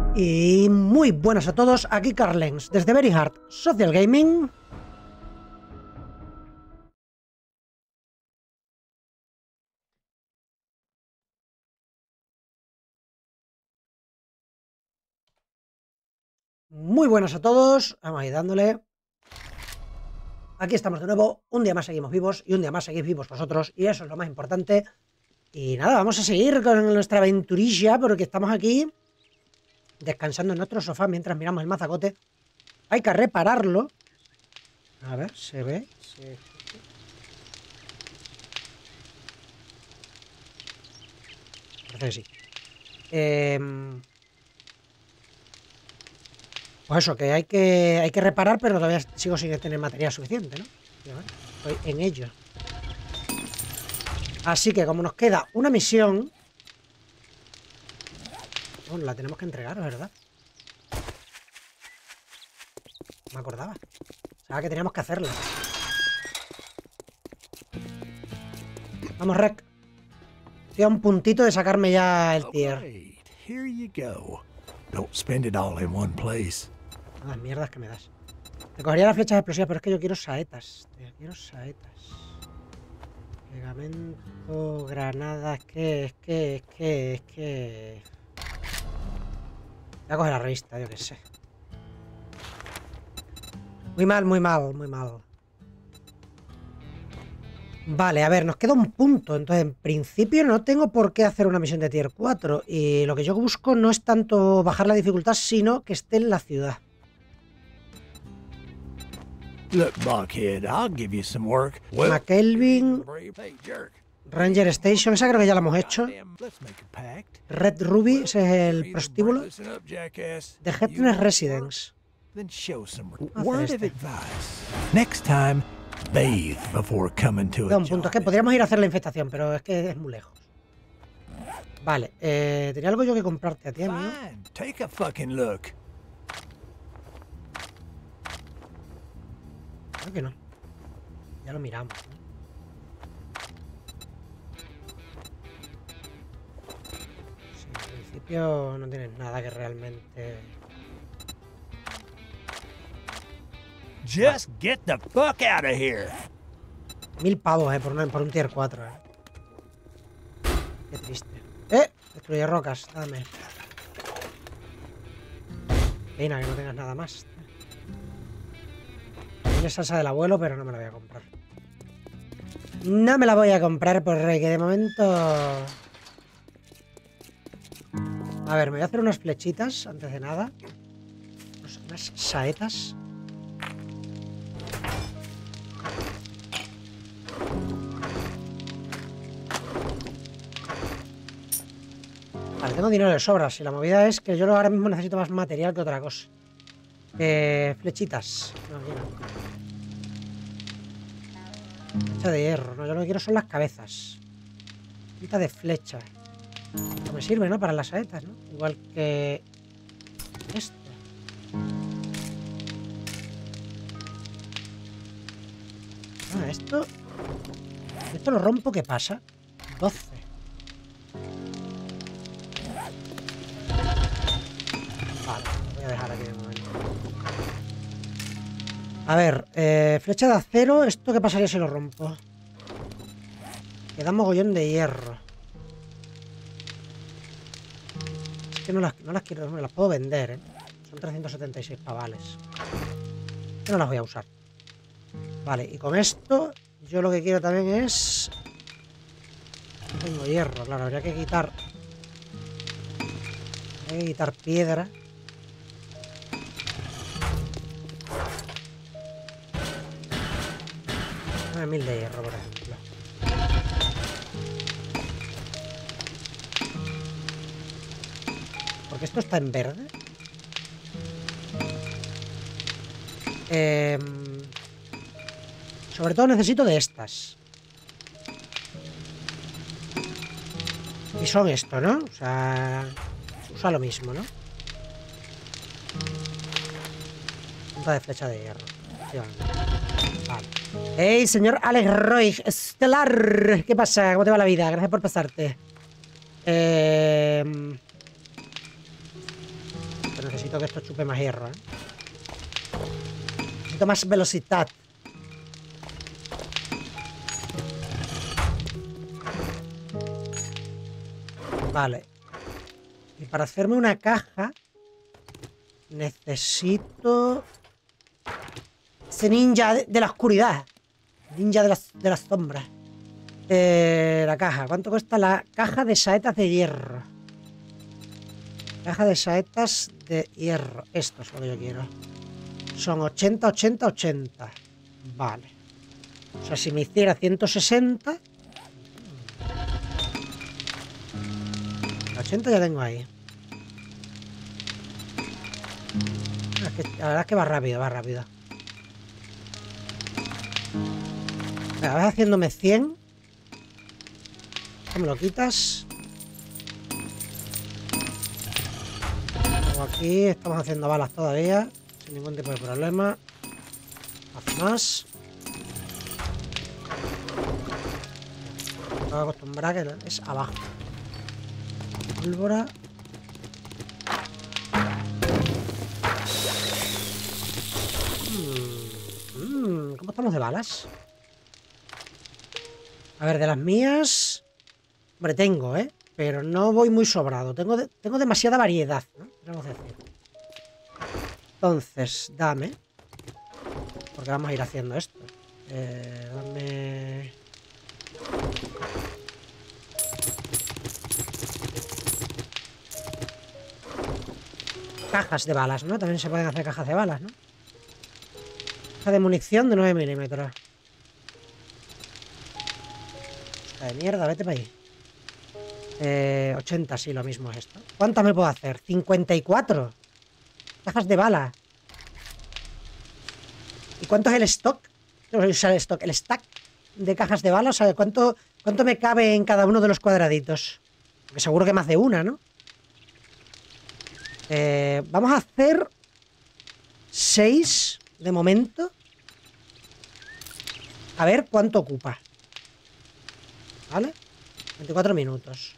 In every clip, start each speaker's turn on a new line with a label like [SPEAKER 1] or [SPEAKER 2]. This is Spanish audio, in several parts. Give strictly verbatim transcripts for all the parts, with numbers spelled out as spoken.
[SPEAKER 1] Y muy buenas a todos, aquí Carlens, desde Very Hard Social Gaming. Muy buenas a todos, vamos a ir dándole. Aquí estamos de nuevo, un día más seguimos vivos y un día más seguís vivos vosotros, y eso es lo más importante. Y nada, vamos a seguir con nuestra aventurilla, porque estamos aquí descansando en nuestro sofá mientras miramos el mazacote. Hay que repararlo. A ver, se ve. Se... Parece que sí. Eh... Pues eso, que hay que hay que reparar, pero todavía sigo sin tener material suficiente, ¿no? Estoy en ello. Así que como nos queda una misión... Bueno, la tenemos que entregar, ¿verdad? Me acordaba. Sabía que teníamos que hacerla. Vamos, Rec. Estoy a un puntito de sacarme ya el tier.
[SPEAKER 2] Here you go. Don't spend it all in one place.
[SPEAKER 1] Las mierdas que me das. Te cogería las flechas explosivas, pero es que yo quiero saetas. Tío, quiero saetas. Pegamento, granadas, que es que, es que, es que... Voy a coger la revista, yo qué sé. Muy mal, muy mal, muy mal. Vale, a ver, nos queda un punto. Entonces, en principio no tengo por qué hacer una misión de tier cuatro. Y lo que yo busco no es tanto bajar la dificultad, sino que esté en la ciudad.
[SPEAKER 2] Look, Buckhead, I'll give you some work. Well,
[SPEAKER 1] McKelvin, Ranger Station, esa creo que ya la hemos hecho. Red Ruby, ese es el prostíbulo. The Headless Residence.
[SPEAKER 2] Word of advice. Next time, bathe before coming to
[SPEAKER 1] Da
[SPEAKER 2] a
[SPEAKER 1] un punto, es que podríamos ir a hacer la infestación, pero es que es muy lejos. Vale, eh, tenía algo yo que comprarte a ti, amigo.
[SPEAKER 2] Fine, take a fucking look.
[SPEAKER 1] Creo que no. Ya lo miramos, ¿no? Sí, en principio no tienes nada que realmente...
[SPEAKER 2] Just get the fuck out of here.
[SPEAKER 1] Mil pavos, eh, por, una, por un tier cuatro, eh. Qué triste. Eh, destruye rocas, dame. Pena que no tengas nada más. Tiene salsa del abuelo, pero no me la voy a comprar. No me la voy a comprar porque de momento... A ver, me voy a hacer unas flechitas antes de nada. Unas saetas. Vale, tengo dinero de sobras y la movida es que yo ahora mismo necesito más material que otra cosa. Eh, flechitas. No, aquí no. Flecha de hierro. No, yo lo que quiero son las cabezas. Punta de flecha. No me sirve, ¿no? Para las saetas, ¿no? Igual que esto. Ah, esto... Esto lo rompo, ¿qué pasa? doce. Vale, lo voy a dejar aquí de momento. A ver, eh, flecha de acero, ¿esto qué pasaría si lo rompo? Queda mogollón de hierro. Es que no las, no las quiero, no me las puedo vender, ¿eh? Son trescientos setenta y seis pavales. Yo no las voy a usar. Vale, y con esto, yo lo que quiero también es... No tengo hierro, claro, habría que quitar... Habría que quitar piedra. Mil de hierro, por ejemplo. Porque esto está en verde. Eh, sobre todo necesito de estas. Y son esto, ¿no? O sea, usa lo mismo, ¿no? Punta de flecha de hierro. Vale. ¡Hey, señor Alex Roy! ¡Estelar! ¿Qué pasa? ¿Cómo te va la vida? Gracias por pasarte. Eh... esto. Necesito que esto chupe más hierro, ¿eh? Necesito más velocidad. Vale. Y para hacerme una caja necesito ese ninja de, de la oscuridad. Ninja de las, de las sombras. Eh, la caja. ¿Cuánto cuesta la caja de saetas de hierro? Caja de saetas de hierro. Esto es lo que yo quiero. Son ochenta, ochenta, ochenta. Vale. O sea, si me hiciera ciento sesenta... ochenta ya tengo ahí. Es que, la verdad es que va rápido, va rápido. Venga, vas haciéndome cien. ¿Cómo me lo quitas? Como aquí, estamos haciendo balas todavía. Sin ningún tipo de problema. Haz más. Me tengo que acostumbrar que es abajo. Pólvora. Mm, mm, ¿Cómo estamos de balas? A ver, de las mías... Hombre, tengo, ¿eh? Pero no voy muy sobrado. Tengo, de, tengo demasiada variedad, ¿no? Podemos decir. Entonces, dame. Porque vamos a ir haciendo esto. Eh, dame... Cajas de balas, ¿no? También se pueden hacer cajas de balas, ¿no? Caja de munición de nueve milímetros. Está de mierda, vete para ahí. Eh, ochenta, sí, lo mismo es esto. ¿Cuántas me puedo hacer? cincuenta y cuatro. Cajas de bala. ¿Y cuánto es el stock? No, o sea, el stock, el stack de cajas de bala. O sea, ¿cuánto, cuánto me cabe en cada uno de los cuadraditos? Porque seguro que más de una, ¿no? Eh, vamos a hacer seis de momento. A ver cuánto ocupa. ¿Vale? veinticuatro minutos.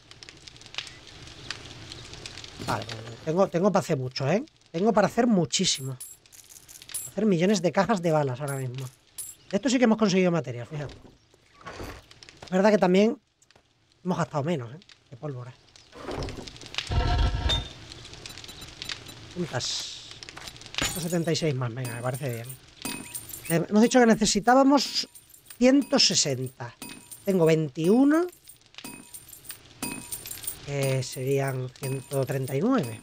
[SPEAKER 1] Vale, tengo, tengo para hacer mucho, ¿eh? Tengo para hacer muchísimo. Para hacer millones de cajas de balas ahora mismo. De esto sí que hemos conseguido material, fíjate. Es verdad que también hemos gastado menos, ¿eh? De pólvora. Juntas. ciento setenta y seis más, venga, me parece bien. Eh, hemos dicho que necesitábamos ciento sesenta. Tengo veintiuno. Que serían ciento treinta y nueve.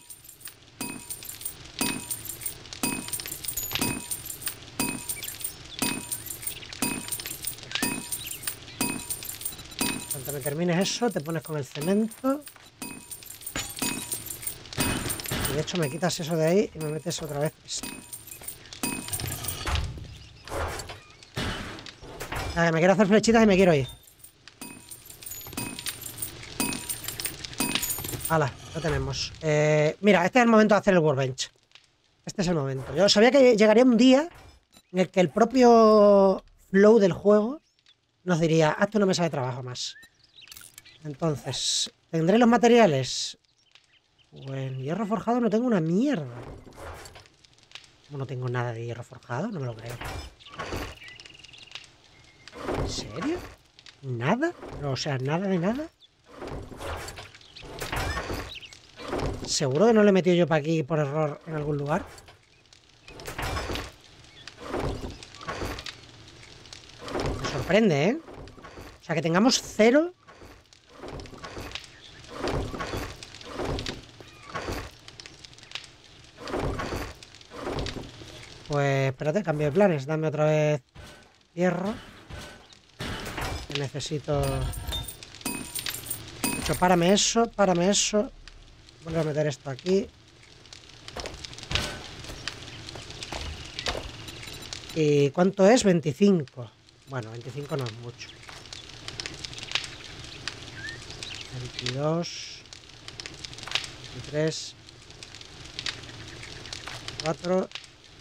[SPEAKER 1] Cuando me termines eso, te pones con el cemento. Y de hecho me quitas eso de ahí y me metes otra vez esto. Vale, me quiero hacer flechitas y me quiero ir. Hala, lo tenemos. Eh, mira, este es el momento de hacer el workbench. Este es el momento. Yo sabía que llegaría un día en el que el propio flow del juego nos diría, haz una mesa de trabajo más. Entonces, ¿tendré los materiales? Pues en hierro forjado no tengo una mierda. ¿Cómo no tengo nada de hierro forjado? No me lo creo. ¿En serio? ¿Nada? O sea, nada de nada. ¿Seguro que no le he metido yo para aquí por error en algún lugar? Me sorprende, ¿eh? O sea, que tengamos cero. Pues espérate, cambio de planes. Dame otra vez hierro. Que necesito... De hecho, párame eso, párame eso. Voy a meter esto aquí. ¿Y cuánto es? veinticinco. Bueno, veinticinco no es mucho. veintidós. veintitrés. cuatro.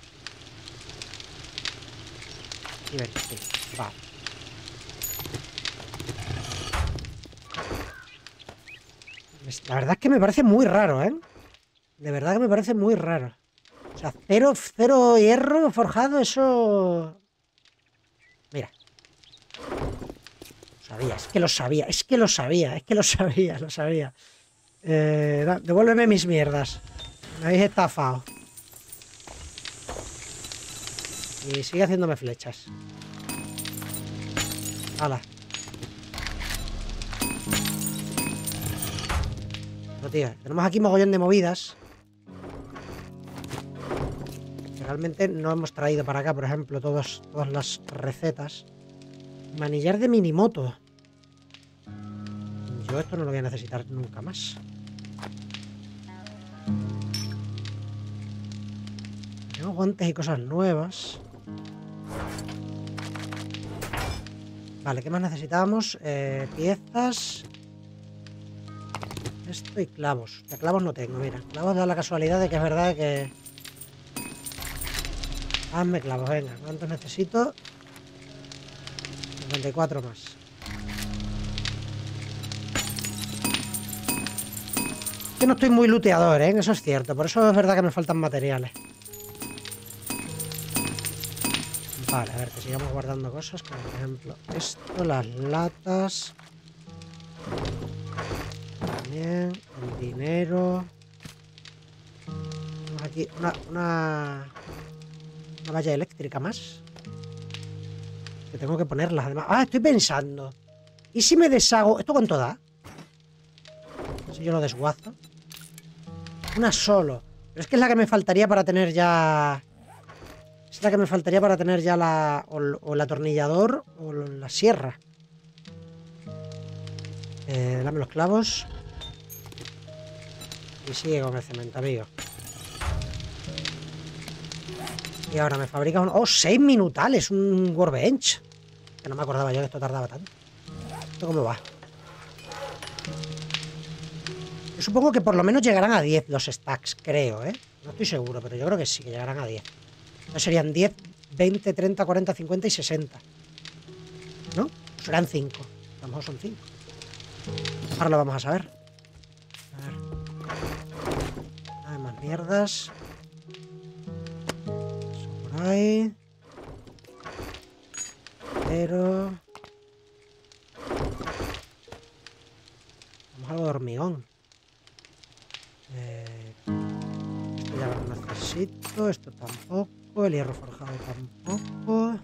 [SPEAKER 1] Y veinticinco. Vale. La verdad es que me parece muy raro, ¿eh? De verdad que me parece muy raro. O sea, cero, cero hierro forjado, eso... Mira. Lo sabía, es que lo sabía, es que lo sabía, es que lo sabía, lo sabía. Eh, da, devuélveme mis mierdas. Me habéis estafado. Y sigue haciéndome flechas. ¡Hala! No, tío, tenemos aquí mogollón de movidas. Que realmente no hemos traído para acá, por ejemplo, todos, todas las recetas. Manillar de minimoto. Yo esto no lo voy a necesitar nunca más. Tengo guantes y cosas nuevas. Vale, ¿qué más necesitamos? Eh, piezas. Esto y clavos. De clavos no tengo, mira. Clavos da la casualidad de que es verdad que... Hazme clavos, venga. ¿Cuántos necesito? cincuenta y cuatro más. Que no estoy muy looteador, ¿eh? Eso es cierto. Por eso es verdad que me faltan materiales. Vale, a ver, que sigamos guardando cosas, como por ejemplo esto, las latas. También, el dinero. Tenemos aquí una, una, una valla eléctrica más. Que tengo que ponerlas además. Ah, estoy pensando. ¿Y si me deshago? ¿Esto cuánto da? Si yo lo desguazo. Una solo. Pero es que es la que me faltaría para tener ya... Es la que me faltaría para tener ya la... O, o el atornillador o la sierra. Eh, dame los clavos. Y sigue con el cemento, amigo. Y ahora me fabrica un... ¡Oh, seis minutales! Un workbench. Que no me acordaba yo que esto tardaba tanto. ¿Esto cómo va? Yo supongo que por lo menos llegarán a diez los stacks, creo, ¿eh? No estoy seguro, pero yo creo que sí, que llegarán a diez. Entonces serían diez, veinte, treinta, cuarenta, cincuenta y sesenta. ¿No? Serán cinco. A lo mejor son cinco. Ahora lo vamos a saber. A ver. Hay más mierdas. Eso por ahí. Pero... Vamos a algo de hormigón. Eh, esto ya lo necesito. Esto tampoco. El hierro forjado tampoco.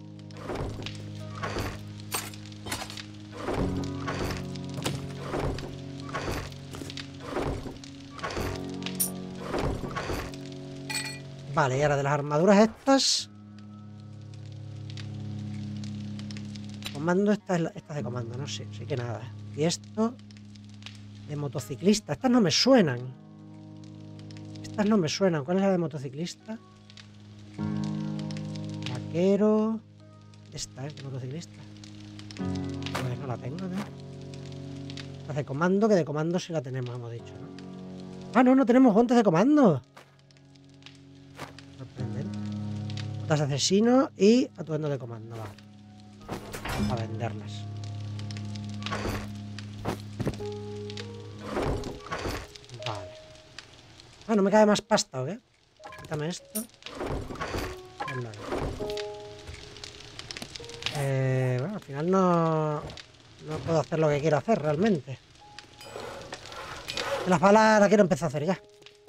[SPEAKER 1] Vale, y ahora de las armaduras estas... Comando, esta es, la, esta es de comando, no sé, sí que nada. Y esto... De motociclista. Estas no me suenan. Estas no me suenan. ¿Cuál es la de motociclista? Vaquero. Esta es de motociclista. Pues no la tengo, ¿no? Esta es de comando, que de comando sí la tenemos, hemos dicho, ¿no? Ah, no, no tenemos guantes de comando. Sorprendente. Botas de asesino y atuendo de comando, vale. A venderlas. Vale. Ah, ¿no me cabe más pasta o qué? Quítame esto. Eh, bueno, al final no... No puedo hacer lo que quiero hacer realmente. Las balas las quiero empezar a hacer ya.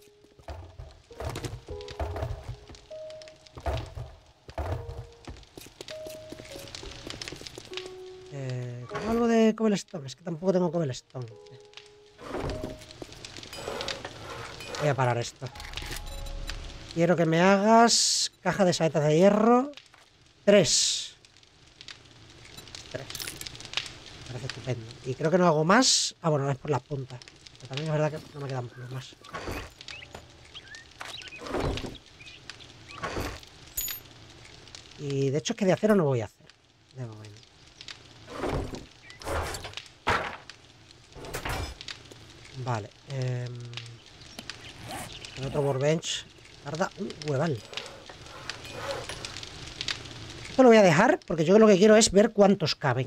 [SPEAKER 1] Eh, ¿Tengo algo de cobblestone? Es que tampoco tengo cobblestone. Voy a parar esto. Quiero que me hagas caja de saetas de hierro. Tres. Tres. Me parece estupendo. Y creo que no hago más. Ah, bueno, es por las puntas. Pero también es verdad que no me quedan por más. Y de hecho es que de acero no voy a hacer. De momento. Vale. Eh... El otro workbench tarda un hueval. Esto lo voy a dejar porque yo lo que quiero es ver cuántos caben.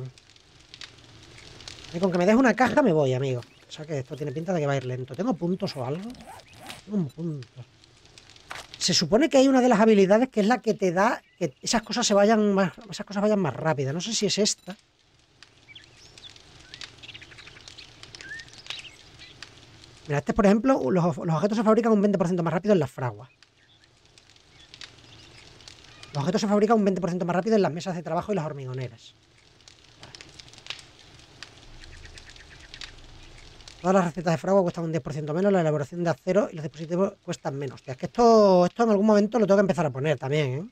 [SPEAKER 1] Y con que me deje una caja me voy, amigo. O sea que esto tiene pinta de que va a ir lento. ¿Tengo puntos o algo? Un punto. Se supone que hay una de las habilidades que es la que te da que esas cosas se vayan más, esas cosas vayan más rápidas. No sé si es esta. Mira, este, por ejemplo, los, los objetos se fabrican un veinte por ciento más rápido en las fraguas. Los objetos se fabrican un veinte por ciento más rápido en las mesas de trabajo y las hormigoneras. Todas las recetas de fragua cuestan un diez por ciento menos, la elaboración de acero y los dispositivos cuestan menos. Hostia, es que esto, esto en algún momento lo tengo que empezar a poner también, ¿eh?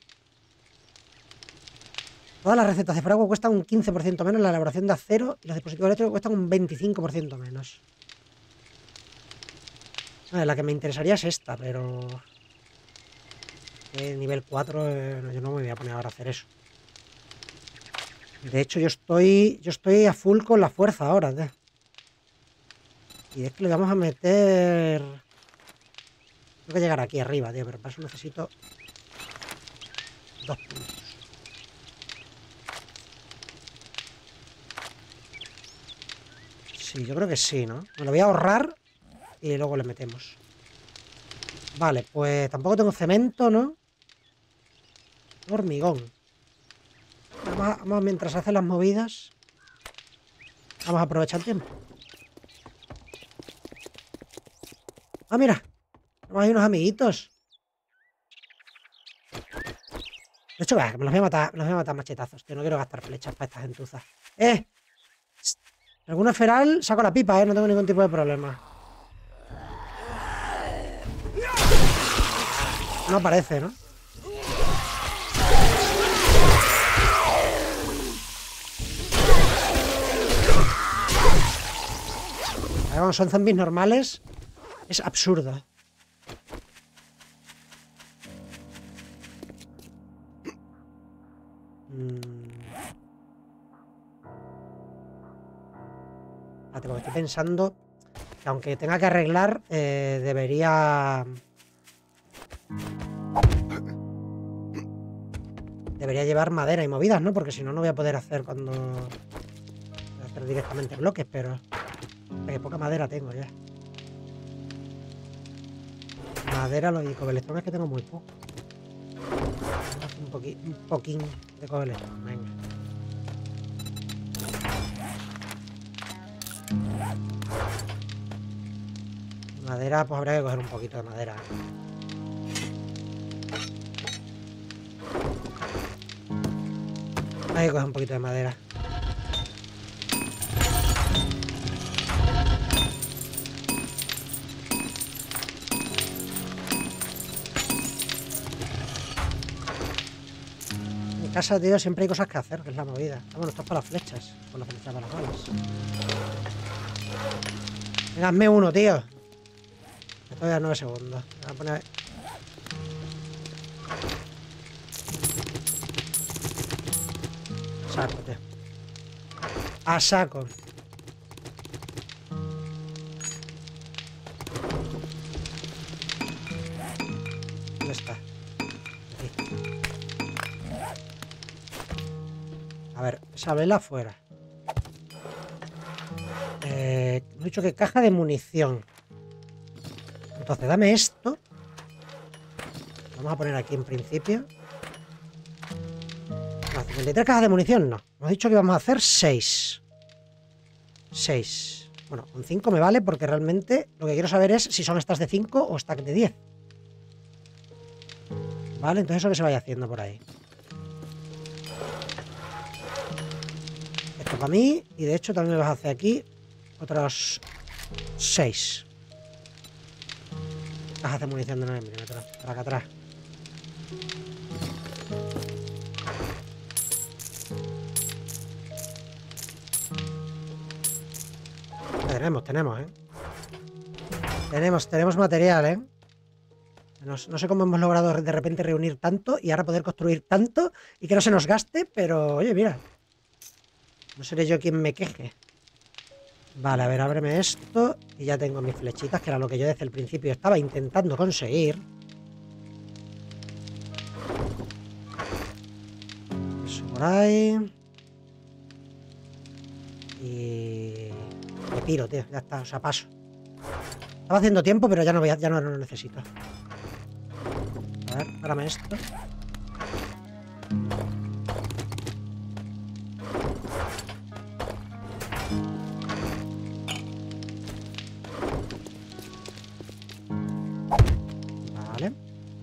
[SPEAKER 1] Todas las recetas de fragua cuestan un quince por ciento menos, la elaboración de acero y los dispositivos eléctricos cuestan un veinticinco por ciento menos. Vale, la que me interesaría es esta, pero... Eh, nivel cuatro, eh, no, yo no me voy a poner ahora a hacer eso. De hecho, yo estoy, yo estoy a full con la fuerza ahora, tío. Y es que le vamos a meter... Tengo que llegar aquí arriba, tío, pero para eso necesito... Dos puntos. Sí, yo creo que sí, ¿no? Me lo voy a ahorrar y luego le metemos. Vale, pues tampoco tengo cemento, ¿no? Hormigón. Vamos, a, vamos mientras hacen las movidas. Vamos a aprovechar el tiempo. Ah, mira. Hay unos amiguitos. De hecho, me los voy a matar, me los voy a matar machetazos, tío. No quiero gastar flechas para estas gentuzas. ¡Eh! Alguna feral, saco la pipa, ¿eh? No tengo ningún tipo de problema. No aparece, ¿no? A ver, cuando son zombies normales, es absurdo. Espérate, porque estoy pensando que aunque tenga que arreglar, eh, debería... Debería llevar madera y movidas, ¿no? Porque si no, no voy a poder hacer cuando... Voy a hacer directamente bloques, pero... Que poca madera tengo ya. Madera, lo y cobblestone es que tengo muy poco. Un, poqui, un poquín de cobblestone, venga. Madera, pues habría que coger un poquito de madera. Hay que coger un poquito de madera. En mi casa, tío, siempre hay cosas que hacer, que es la movida. Ah, bueno, esto es para las flechas. Con las flechas para las balas. Venga, hazme uno, tío. Estoy a nueve segundos. Me voy a poner... Saco, tío. A saco. ¿Dónde está? Aquí. A ver, esa vela fuera. Eh, he dicho que caja de munición. Entonces, dame esto. Vamos a poner aquí en principio. No, cincuenta y tres cajas de munición no. Hemos dicho que vamos a hacer seis. seis. Bueno, con cinco me vale porque realmente lo que quiero saber es si son stacks de cinco o stacks de diez. Vale, entonces eso que se vaya haciendo por ahí. Esto para mí. Y de hecho también me vas a hacer aquí otros seis. Cajas de munición de nueve milímetros. Para acá atrás. Tenemos, tenemos, ¿eh? Tenemos, tenemos material, ¿eh? No, no sé cómo hemos logrado de repente reunir tanto y ahora poder construir tanto y que no se nos gaste, pero oye, mira. No seré yo quien me queje. Vale, a ver, ábreme esto y ya tengo mis flechitas, que era lo que yo desde el principio estaba intentando conseguir. Eso por ahí. Y... Me piro, tío, ya está, o sea, paso. Estaba haciendo tiempo, pero ya no, voy a, ya no lo necesito. A ver, párame esto. Vale.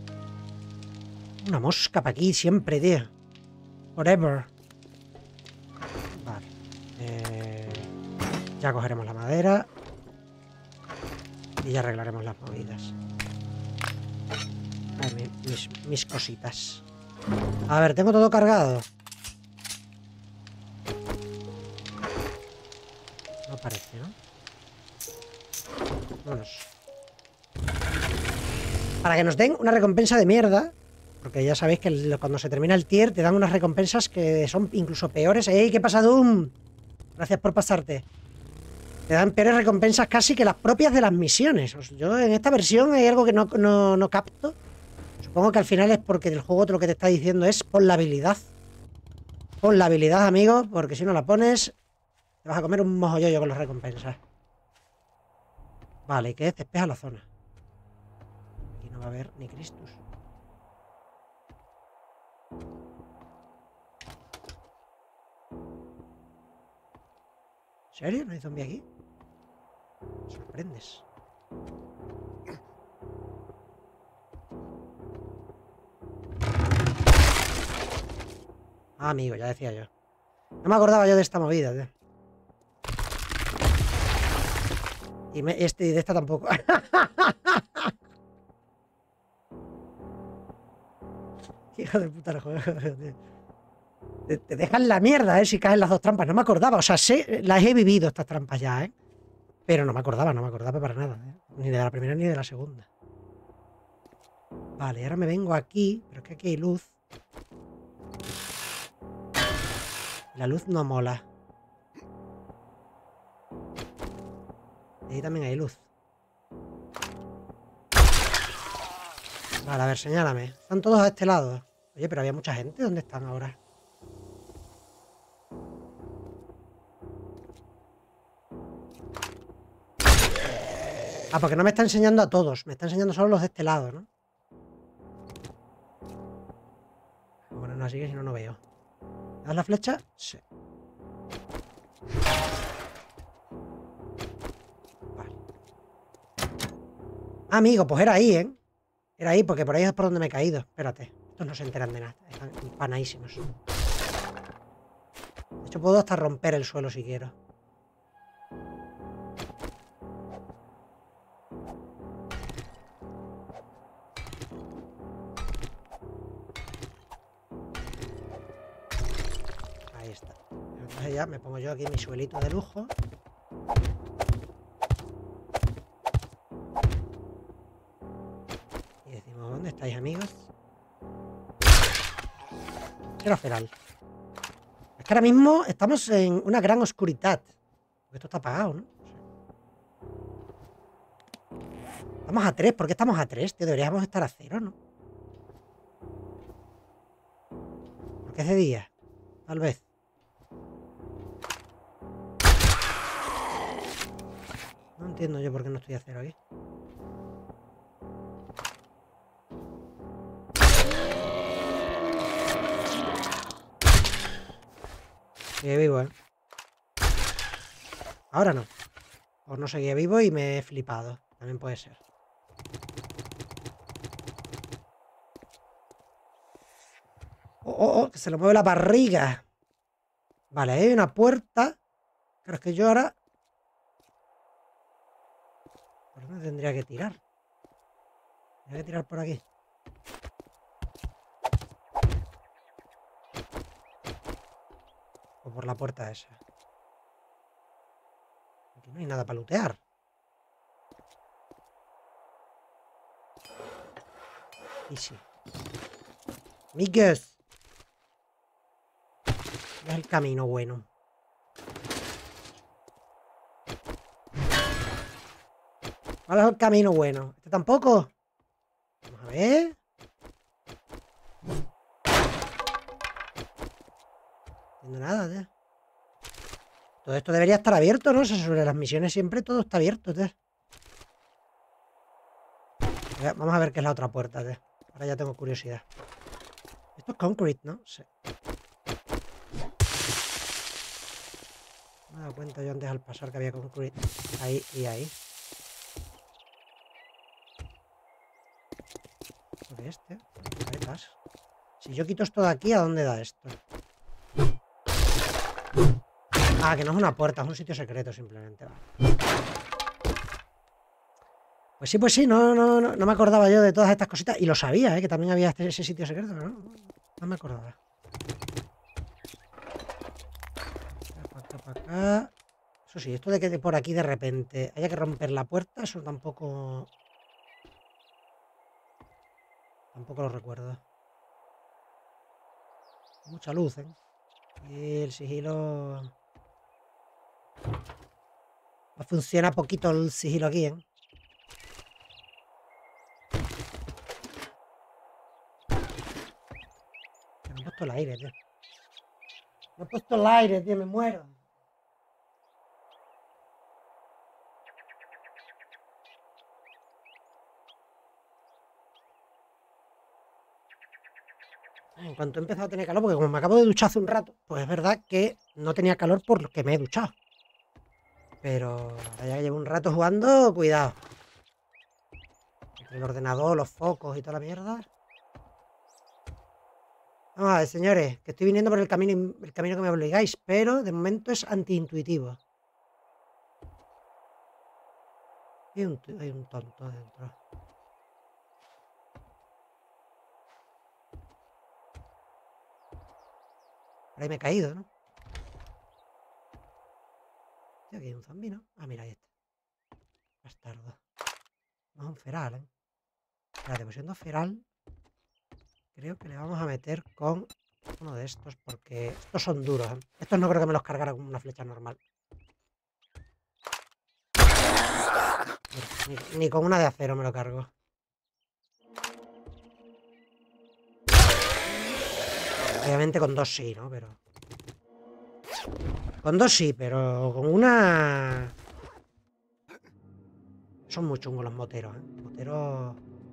[SPEAKER 1] Una mosca para aquí siempre, tío. Forever. Vale. Eh, ya cogeremos la madera. Y ya arreglaremos las movidas. Ay, mi, mis, mis cositas. A ver, tengo todo cargado. No parece, ¿no? Vámonos. Para que nos den una recompensa de mierda. Porque ya sabéis que el, cuando se termina el tier te dan unas recompensas que son incluso peores. ¡Ey! ¿Qué pasa, Doom? Gracias por pasarte. Te dan peores recompensas casi que las propias de las misiones. Yo en esta versión hay algo que no, no, no capto. Supongo que al final es porque el juego lo que te está diciendo es pon la habilidad. Pon la habilidad, amigo, porque si no la pones te vas a comer un mojoyoyo con las recompensas. Vale, ¿qué es? Despeja la zona. Aquí no va a haber ni Cristus. ¿En serio? ¿No hay zombie aquí? Me sorprendes. Ah, amigo, ya decía yo. No me acordaba yo de esta movida, tío. Y me, este y de esta tampoco. Hijo de puta, joder, tío. Te, te dejan la mierda, ¿eh? Si caen las dos trampas. No me acordaba. O sea, sé, las he vivido estas trampas ya, ¿eh? Pero no me acordaba, no me acordaba para nada, ¿eh? Ni de la primera ni de la segunda. Vale, ahora me vengo aquí. Pero es que aquí hay luz. La luz no mola. Y ahí también hay luz. Vale, a ver, señálame. Están todos a este lado. Oye, pero había mucha gente. ¿Dónde están ahora? Ah, porque no me está enseñando a todos. Me está enseñando solo los de este lado, ¿no? Bueno, no, así que si no, no veo. ¿Me das la flecha? Sí. Vale. Ah, amigo, pues era ahí, ¿eh? Era ahí, porque por ahí es por donde me he caído. Espérate. Estos no se enteran de nada. Están empanadísimos. De hecho, puedo hasta romper el suelo si quiero. Ahí está. Entonces ya me pongo yo aquí mi suelito de lujo. Y decimos, ¿dónde estáis, amigos? Cero feral. Es que ahora mismo estamos en una gran oscuridad. Porque esto está apagado, ¿no? Estamos a tres. ¿Por qué estamos a tres? Tío, deberíamos estar a cero, ¿no? Porque es de día. Tal vez. No entiendo yo por qué no estoy a cero aquí. Sigue vivo, ¿eh? Ahora no. O no seguía vivo y me he flipado. También puede ser. Oh, oh, oh, que se le mueve la barriga. Vale, ahí hay una puerta. Claro, es que yo ahora... ¿Por dónde tendría que tirar? Tendría que tirar por aquí. O por la puerta esa. Aquí no hay nada para lootear. Y sí. Amigos. Es el camino bueno. ¿Cuál es el camino bueno? ¿Este tampoco? Vamos a ver. No entiendo nada, tío. Todo esto debería estar abierto, ¿no? Sobre las misiones siempre todo está abierto, tío. Vamos a ver qué es la otra puerta, tío. Ahora ya tengo curiosidad. Esto es concrete, ¿no? Sí. Me he dado cuenta yo antes al pasar que había concrete ahí y ahí. ¿Qué es este? Caretas. Si yo quito esto de aquí, ¿a dónde da esto? Ah, que no es una puerta, es un sitio secreto simplemente. Vale. Pues sí, pues sí, no, no, no, no me acordaba yo de todas estas cositas. Y lo sabía, ¿eh? Que también había este, ese sitio secreto, pero no, no me acordaba. Para acá, para acá. Eso sí, esto de que de por aquí de repente haya que romper la puerta, eso tampoco... Tampoco lo recuerdo. Mucha luz, ¿eh? Y el sigilo... Funciona poquito el sigilo aquí, ¿eh? Me he puesto el aire, tío. Me he puesto el aire, tío, me muero. En cuanto he empezado a tener calor, porque como me acabo de duchar hace un rato, pues es verdad que no tenía calor por lo que me he duchado. Pero ahora ya que llevo un rato jugando, cuidado. Entre el ordenador, los focos y toda la mierda. Vamos a ver, señores, que estoy viniendo por el camino, el camino que me obligáis, pero de momento es antiintuitivo. Hay un, hay un tonto dentro. Por ahí me he caído, ¿no? Aquí hay un zombie, ¿no? Ah, mira, ahí está. Bastardo. No es un feral, ¿eh? Espérate, pues siendo feral, creo que le vamos a meter con uno de estos, porque estos son duros, ¿eh? Estos no creo que me los cargara con una flecha normal. Ni, ni con una de acero me lo cargo. Obviamente con dos sí, ¿no? Pero... Con dos sí, pero con una... Son muy chungos los moteros, ¿eh? Moteros...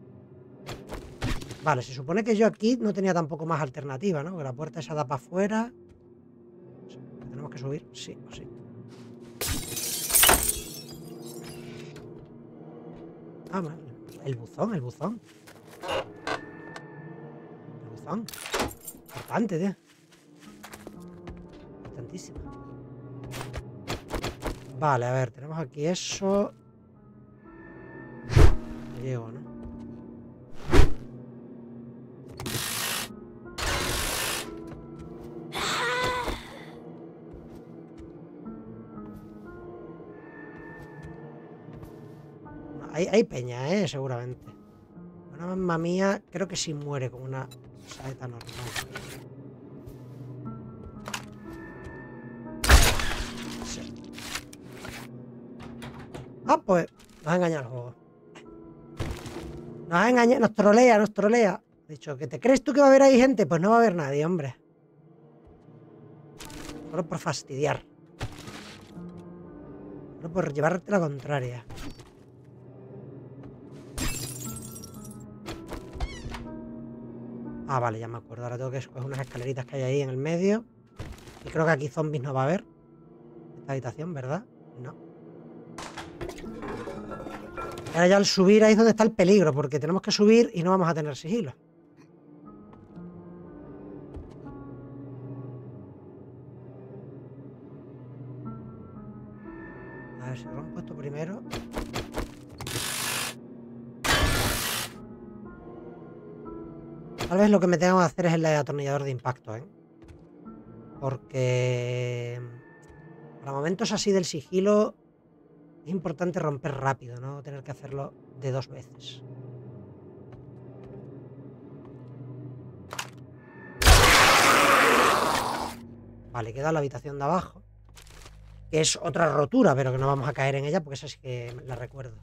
[SPEAKER 1] Vale, se supone que yo aquí no tenía tampoco más alternativa, ¿no? Que la puerta esa da para afuera. ¿Tenemos que subir? Sí, o sí. Ah, mal. El buzón, el buzón. El buzón. Importante, tío. Importantísimo. Vale, a ver, tenemos aquí eso. No llego, ¿no? Hay, hay peña, ¿eh? Seguramente. Una mamá mía, creo que sí muere con una saeta normal. Sí. Ah, pues nos ha engañado el juego. Nos ha engañado, nos trolea, nos trolea. De hecho, ¿que te crees tú que va a haber ahí gente? Pues no va a haber nadie, hombre. Solo por fastidiar. Solo por llevarte la contraria. Ah, vale, ya me acuerdo. Ahora tengo que escoger unas escaleritas que hay ahí en el medio. Y creo que aquí zombies no va a haber. Esta habitación, ¿verdad? No. Ahora ya al subir ahí es donde está el peligro, porque tenemos que subir y no vamos a tener sigilo. A ver si rompo esto primero. Tal vez lo que me tengo que hacer es el atornillador de impacto, ¿eh? Porque para momentos así del sigilo es importante romper rápido, no tener que hacerlo de dos veces. Vale, queda la habitación de abajo, que es otra rotura, pero que no vamos a caer en ella porque esa sí que la recuerdo.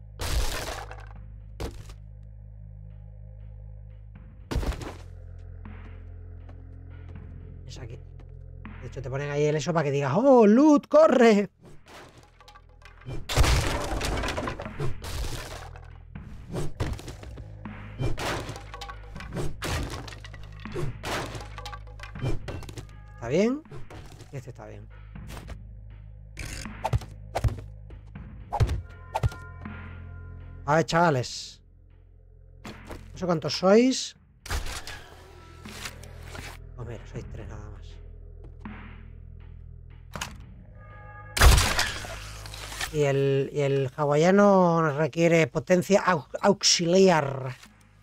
[SPEAKER 1] Es aquí. De hecho, te ponen ahí el eso para que digas, ¡oh, loot, corre! está bien. Y este está bien. A ver, chavales. No sé cuántos sois. Pues mira, sois tres nada más. Y el, y el hawaiano requiere potencia au, auxiliar.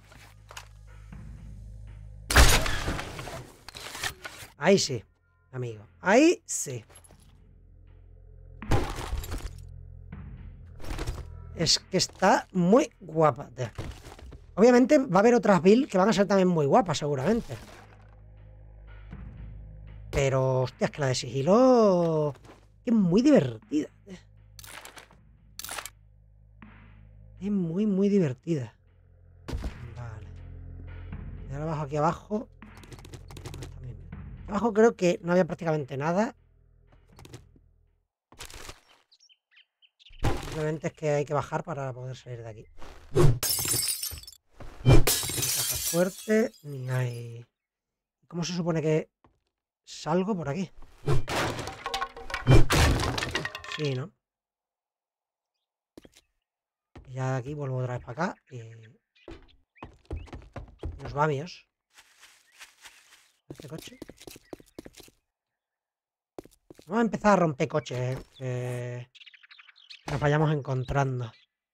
[SPEAKER 1] Ahí sí, amigo. Ahí sí. Es que está muy guapa. Obviamente va a haber otras builds que van a ser también muy guapas, seguramente. Pero, hostia, es que la de sigilo es muy divertida. Es muy, muy divertida. Vale. Y ahora bajo aquí abajo. Aquí abajo creo que no había prácticamente nada. Simplemente es que hay que bajar para poder salir de aquí. Ni caja fuerte, ni hay... ¿Cómo se supone que salgo por aquí? Sí, ¿no? Y ya de aquí vuelvo otra vez para acá y... Nos va, míos. Este coche. Vamos a empezar a romper coches, ¿eh? Que nos vayamos encontrando.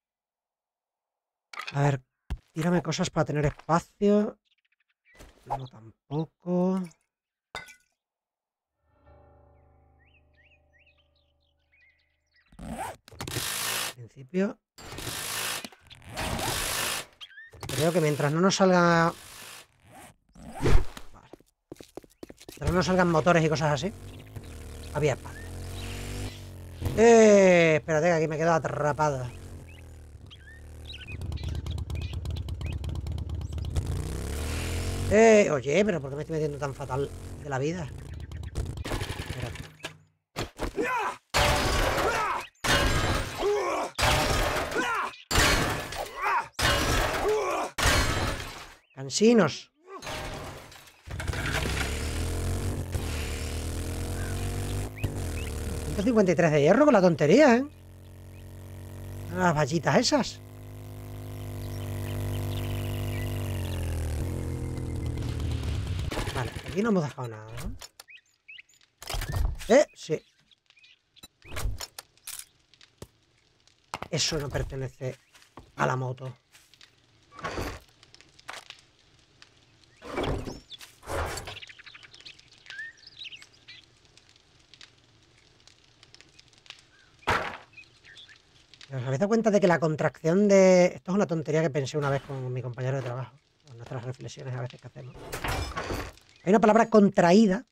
[SPEAKER 1] A ver, tírame cosas para tener espacio. No, tampoco. En principio. Creo que mientras no nos salga... Vale. Mientras no nos salgan motores y cosas así. Había espacio. Eh, espérate que aquí me quedo atrapado. Eh, oye, pero ¿por qué me estoy metiendo tan fatal de la vida? Espérate. Cansinos. ciento cincuenta y tres de hierro con la tontería, ¿eh? Las vallitas esas. Vale, aquí no hemos dejado nada, ¿no? Eh, sí. Eso no pertenece a la moto. ¿Os habéis dado cuenta de que la contracción de... Esto es una tontería que pensé una vez con mi compañero de trabajo, con nuestras reflexiones a veces que hacemos. Hay una palabra contraída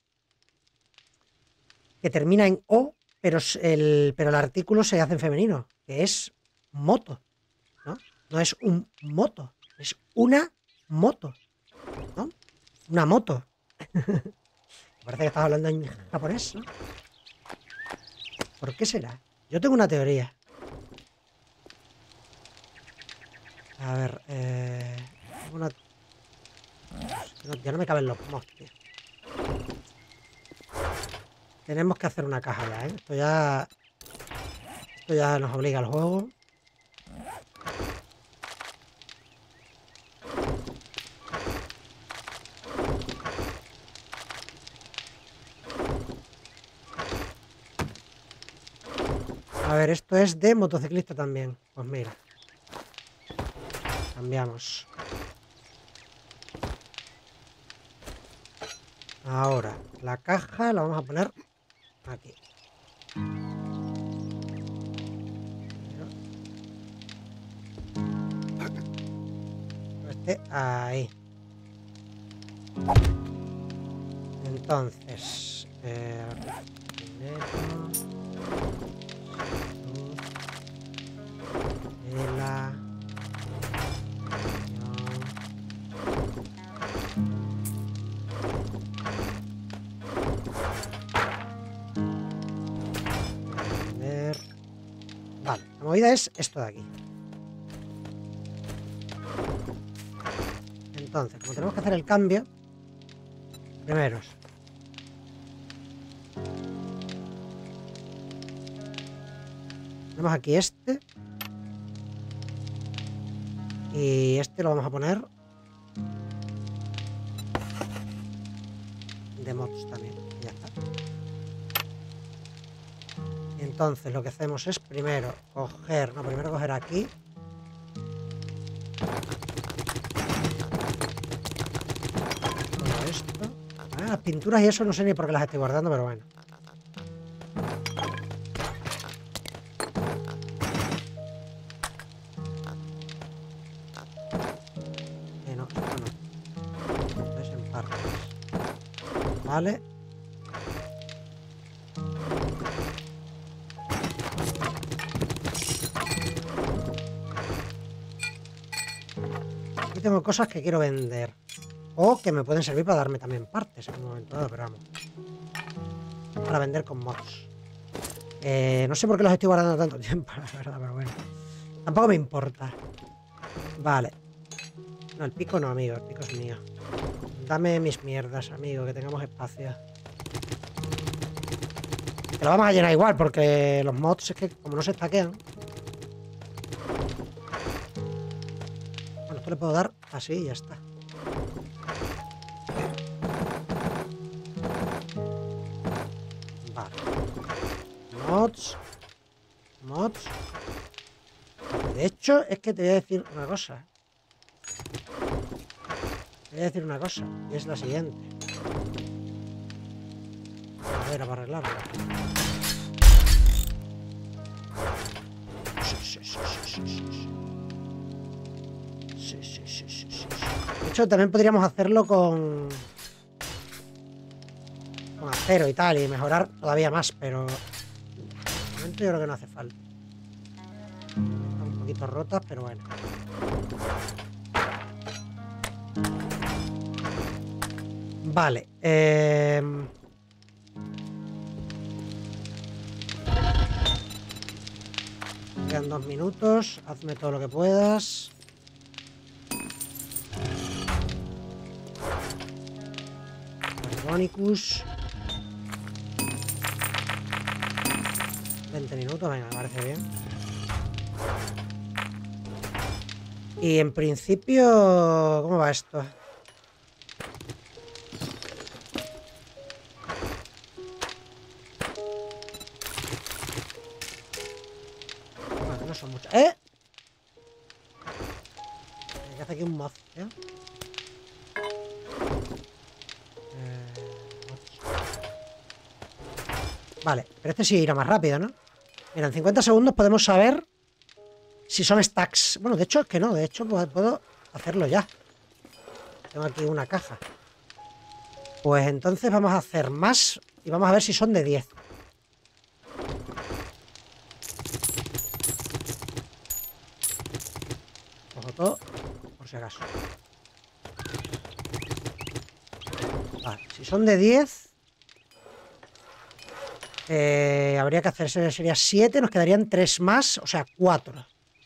[SPEAKER 1] que termina en O, pero el, pero el artículo se hace en femenino, que es moto, ¿no? No es un moto, es una moto, ¿no? Una moto. Parece que estás hablando en japonés, ¿no? ¿Por qué será? Yo tengo una teoría. A ver, eh... Una... No, ya no me caben los pomos, tío. Tenemos que hacer una caja ya, ¿eh? Esto ya... Esto ya nos obliga al juego. A ver, esto es de motociclista también. Pues mira. Cambiamos. Ahora, la caja la vamos a poner aquí. Este ahí. Entonces, eh, la vale, la movida es esto de aquí. Entonces, como tenemos que hacer el cambio, primero Tenemos aquí este. Y este lo vamos a poner de mods también. Ya está. Entonces lo que hacemos es primero coger... No, primero coger aquí. Todo esto. Ah, las pinturas y eso no sé ni por qué las estoy guardando, pero bueno. Eh, no, esto no. Entonces en partes. Vale. Aquí tengo cosas que quiero vender. O que me pueden servir para darme también partes en un momento dado, pero vamos. Para vender con mods. Eh, no sé por qué los estoy guardando tanto tiempo, la verdad, pero bueno. Tampoco me importa. Vale. No, el pico no, amigo. El pico es mío. Dame mis mierdas, amigo, que tengamos espacio. Que lo vamos a llenar igual, porque los mods es que como no se estaquean. Bueno, esto le puedo dar así y ya está. Vale. Mods. Mods. De hecho, es que te voy a decir una cosa. Te voy a decir una cosa, y es la siguiente. A ver, para arreglarlo. Sí, sí, sí, sí, sí, sí. Sí, sí, sí, sí, sí. De hecho, también podríamos hacerlo con... con acero y tal, y mejorar todavía más, pero... de momento yo creo que no hace falta. Están un poquito rotas, pero bueno. Vale. Eh... Quedan dos minutos. Hazme todo lo que puedas. Carbonicus. veinte minutos, venga, me parece bien. Y en principio, ¿cómo va esto? Bueno, no son muchas. ¿Eh? ¿Qué hace aquí un mod, tío? Vale, pero este sí irá más rápido, ¿no? Mira, en cincuenta segundos podemos saber si son stacks. Bueno, de hecho es que no, de hecho puedo hacerlo ya. Tengo aquí una caja. Pues entonces vamos a hacer más y vamos a ver si son de diez. Cojo todo, por si acaso. Vale, si son de diez... Eh, habría que hacer, sería siete, nos quedarían tres más, o sea, cuatro.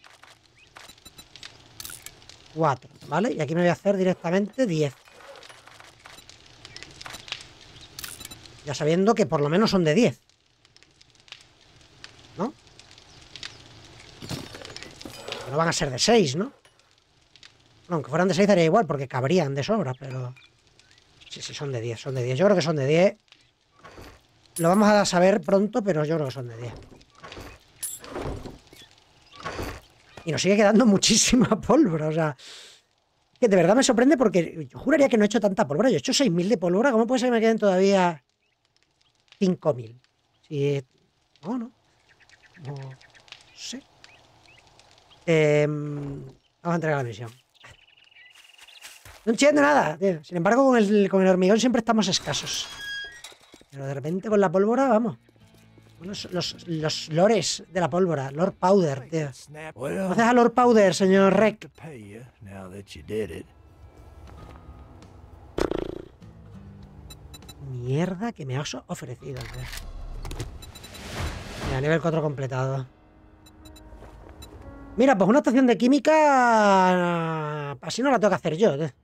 [SPEAKER 1] cuatro, ¿vale? Y aquí me voy a hacer directamente diez. Ya sabiendo que por lo menos son de diez. ¿No? Que no van a ser de seis, ¿no? Bueno, aunque fueran de seis daría igual, porque cabrían de sobra, pero... Sí, sí, son de diez, son de diez. Yo creo que son de diez. Lo vamos a saber pronto, pero yo creo que son de diez. Y nos sigue quedando muchísima pólvora, o sea... Que de verdad me sorprende porque yo juraría que no he hecho tanta pólvora. Yo he hecho seis mil de pólvora. ¿Cómo puede ser que me queden todavía cinco mil? Si... No, no. No sé. Eh, vamos a entregar la misión. No entiendo nada, tío. Sin embargo, con el, con el hormigón siempre estamos escasos. Pero de repente con la pólvora, vamos. Los, los, los lores de la pólvora. Lord Powder, tío. ¿Conoces a Lord Powder, señor Rec? Mierda que me has ofrecido, tío. Mira, nivel cuatro completado. Mira, pues una estación de química... Así no la tengo que hacer yo, tío.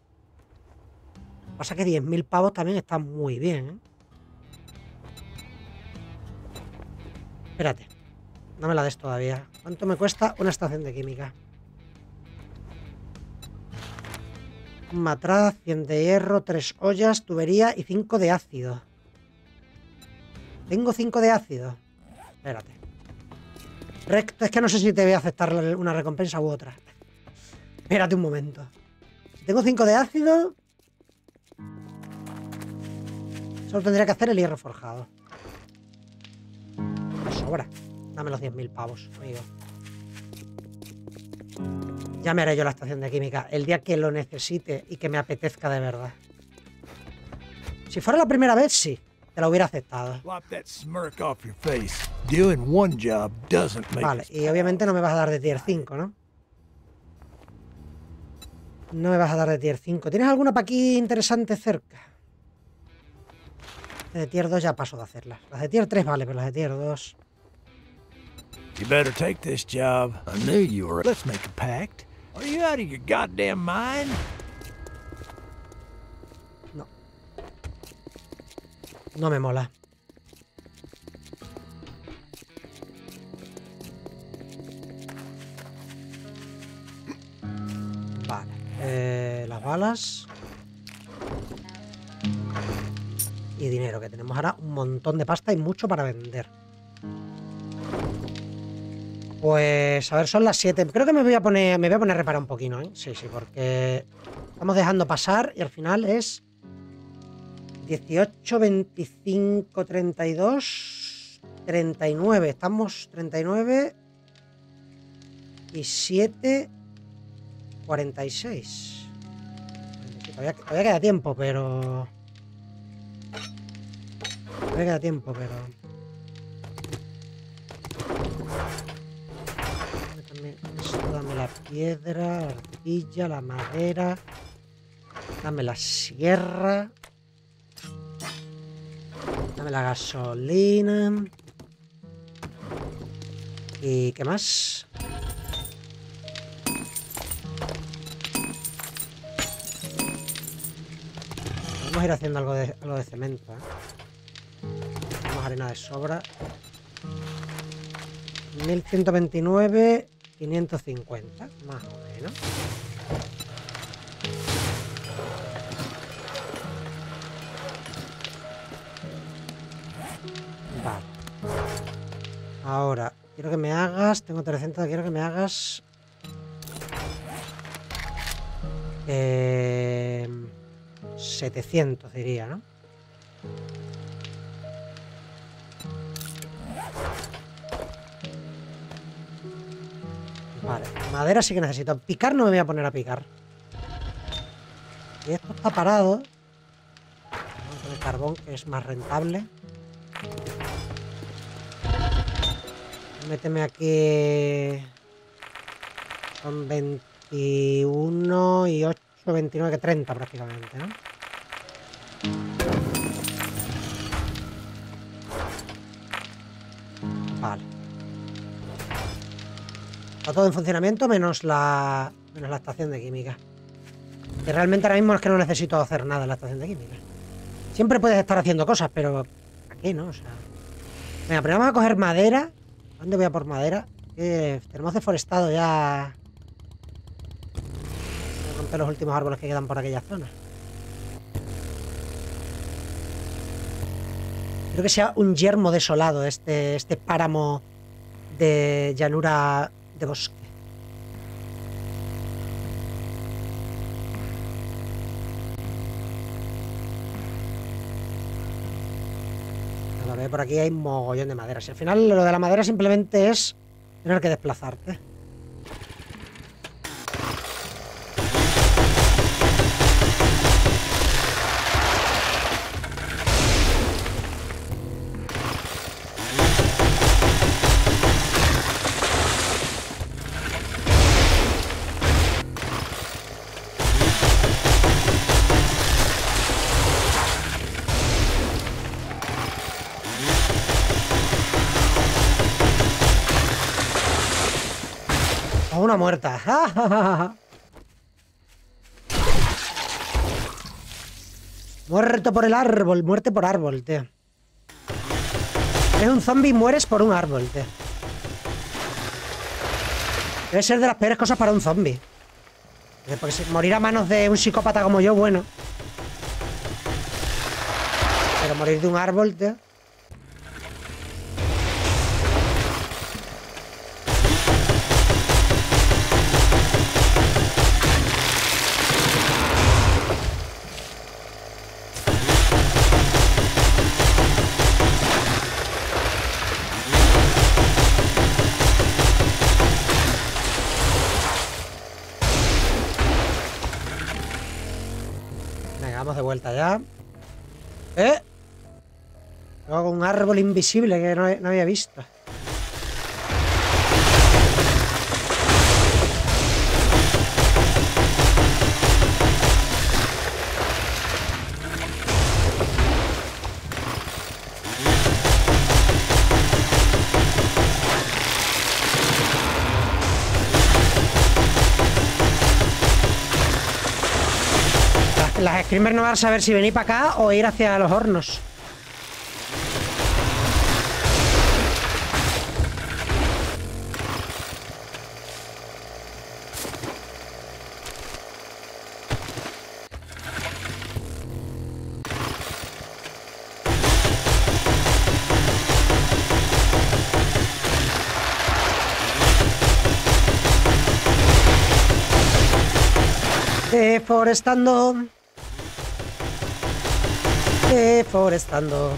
[SPEAKER 1] Pasa que diez mil pavos también está muy bien, ¿eh? Espérate. No me la des todavía. ¿Cuánto me cuesta una estación de química? Un matraz, cien de hierro, tres ollas, tubería y cinco de ácido. Tengo cinco de ácido. Espérate. Recto, es que no sé si te voy a aceptar una recompensa u otra. Espérate un momento. Si tengo cinco de ácido... Solo tendría que hacer el hierro forjado. Me sobra. Dame los diez mil pavos, amigo. Ya me haré yo la estación de química el día que lo necesite y que me apetezca de verdad. Si fuera la primera vez, sí. Te la hubiera aceptado. Vale, y obviamente no me vas a dar de tier cinco, ¿no? No me vas a dar de tier cinco. ¿Tienes alguna para aquí interesante cerca? De tier dos ya paso de hacerlas. Las de tier tres vale, pero las de tier dos...
[SPEAKER 2] You better take this job. I knew you were. Let's make a pact. Are you out of your goddamn mind?
[SPEAKER 1] No. No me mola. Vale. Eh, las balas. Y dinero, que tenemos ahora un montón de pasta y mucho para vender. Pues, a ver, son las siete. Creo que me voy a poner, me voy a poner a reparar un poquito, ¿eh? Sí, sí, porque estamos dejando pasar y al final es dieciocho, veinticinco, treinta y dos, treinta y nueve. Estamos treinta y nueve y siete, cuarenta y seis. Todavía, todavía queda tiempo, pero... Todavía queda tiempo, pero... Dame la piedra, la arcilla, la madera. Dame la sierra. Dame la gasolina. ¿Y qué más? Vamos a ir haciendo algo de, algo de cemento, ¿eh? Tenemos arena de sobra. mil ciento veintinueve, quinientos cincuenta, más o menos. Vale. Ahora, quiero que me hagas... Tengo trescientos, quiero que me hagas... Eh, setecientos, diría, ¿no? Vale, madera sí que necesito. Picar no me voy a poner a picar. Y esto está parado. Vamos con el carbón, que es más rentable. Méteme aquí... Son veintiuno y ocho, veintinueve, treinta prácticamente, ¿no? Vale. Está todo en funcionamiento menos la, menos la estación de química. Que realmente ahora mismo es que no necesito hacer nada en la estación de química. Siempre puedes estar haciendo cosas, pero aquí no, o sea... Venga, primero vamos a coger madera. ¿Dónde voy a por madera? Eh, tenemos deforestado ya... Voy a romper los últimos árboles que quedan por aquella zona. Creo que sea un yermo desolado este, este páramo de llanura de bosque. A ver, por aquí hay mogollón de madera. Si al final lo de la madera simplemente es tener que desplazarte. Una muerta. Muerto por el árbol. Muerte por árbol, tío. Eres un zombie y mueres por un árbol, tío. Debe ser de las peores cosas para un zombie. Porque si morir a manos de un psicópata como yo, bueno. Pero morir de un árbol, tío. Vamos de vuelta ya. ¿Eh? Luego un árbol invisible que no, no había visto. Las screamers no van a saber si venir para acá o ir hacia los hornos. Deforestando. Deforestando.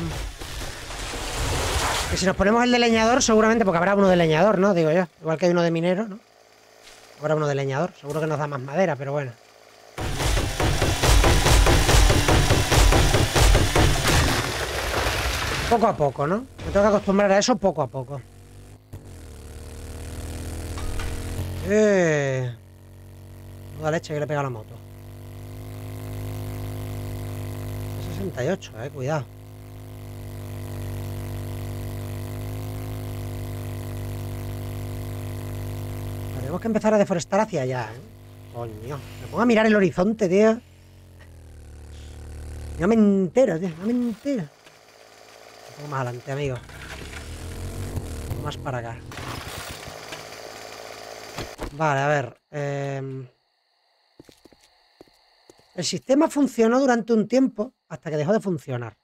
[SPEAKER 1] Que si nos ponemos el de leñador, seguramente, porque habrá uno de leñador, ¿no? Digo yo. Igual que hay uno de minero, ¿no? Habrá uno de leñador. Seguro que nos da más madera, pero bueno. Poco a poco, ¿no? Me tengo que acostumbrar a eso poco a poco. Eh. Toda leche que le pega a la moto. sesenta y ocho, eh, cuidado. Tenemos que empezar a deforestar hacia allá, ¿eh? Coño, me pongo a mirar el horizonte, tío. No me entero, tío, no me entero. Un poco más adelante, amigo. Un poco más para acá. Vale, a ver. Eh... El sistema funcionó durante un tiempo hasta que dejó de funcionar.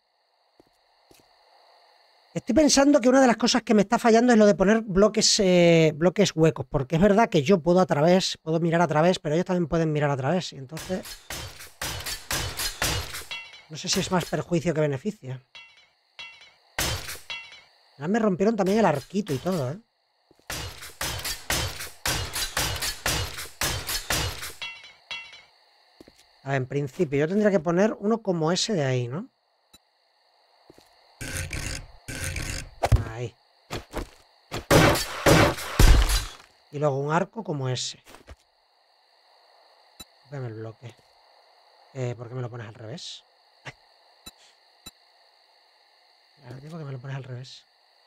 [SPEAKER 1] Estoy pensando que una de las cosas que me está fallando es lo de poner bloques, eh, bloques huecos, porque es verdad que yo puedo a través, puedo mirar a través, pero ellos también pueden mirar a través, y entonces no sé si es más perjuicio que beneficio. Ya me rompieron también el arquito y todo, ¿eh? A ver, en principio yo tendría que poner uno como ese de ahí, ¿no? Ahí. Y luego un arco como ese. Dame el bloque. Eh, ¿por qué me lo pones al revés? Ya no digo que me lo pones al revés.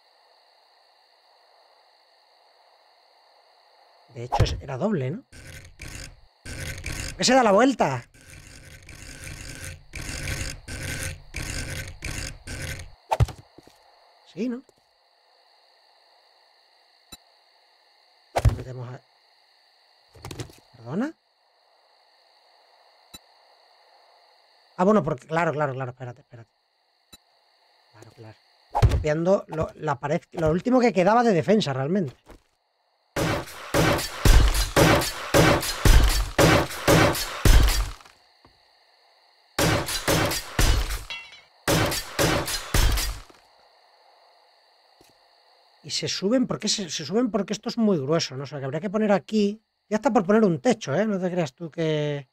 [SPEAKER 1] De hecho, era doble, ¿no? ¿Por qué se da la vuelta? Sí, ¿no? Metemos a... ¿Perdona? Ah, bueno, porque... Claro, claro, claro, espérate, espérate. Claro, claro. Copiando lo, la pared... Lo último que quedaba de defensa, realmente. Y se suben, ¿por qué se, se suben? Porque esto es muy grueso, ¿no? O sea, que habría que poner aquí... Ya está por poner un techo, ¿eh? No te creas tú que...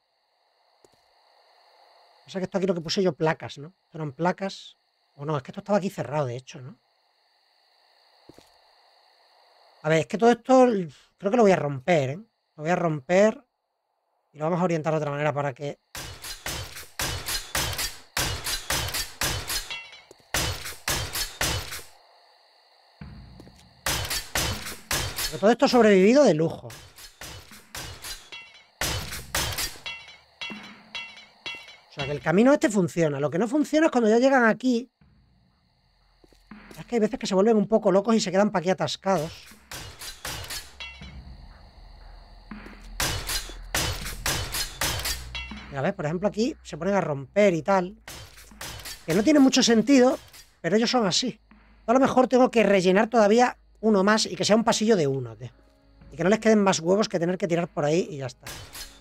[SPEAKER 1] O sea, que esto aquí lo que puse yo placas, ¿no? Esto eran placas... O no, es que esto estaba aquí cerrado, de hecho, ¿no? A ver, es que todo esto... Creo que lo voy a romper, ¿eh? Lo voy a romper... Y lo vamos a orientar de otra manera para que... Porque todo esto ha sobrevivido de lujo. O sea, que el camino este funciona. Lo que no funciona es cuando ya llegan aquí. Es que hay veces que se vuelven un poco locos y se quedan pa' aquí atascados. Mira, ¿ves? Por ejemplo, aquí se ponen a romper y tal. Que no tiene mucho sentido, pero ellos son así. A lo mejor tengo que rellenar todavía uno más y que sea un pasillo de uno, tío. Y que no les queden más huevos que tener que tirar por ahí y ya está.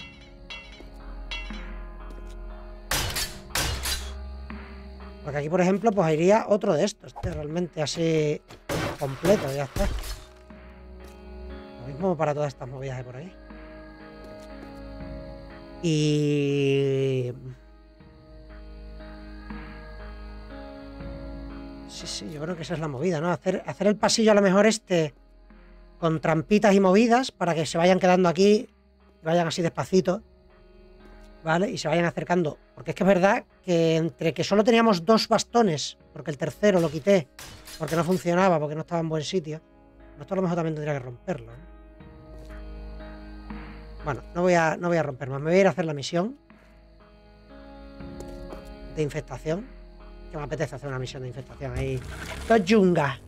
[SPEAKER 1] Porque aquí, por ejemplo, pues iría otro de estos, tío, realmente así completo, ya está. Lo mismo para todas estas movidas de por ahí. Y... Sí, sí, yo creo que esa es la movida, ¿no? Hacer, hacer el pasillo a lo mejor este con trampitas y movidas para que se vayan quedando aquí, vayan así despacito, ¿vale? Y se vayan acercando. Porque es que es verdad que entre que solo teníamos dos bastones, porque el tercero lo quité, porque no funcionaba, porque no estaba en buen sitio, esto a lo mejor también tendría que romperlo, ¿no? Bueno, no voy a, no voy a romper más. Me voy a ir a hacer la misión de infestación. Que me apetece hacer una misión de infestación ahí. Dos yungas.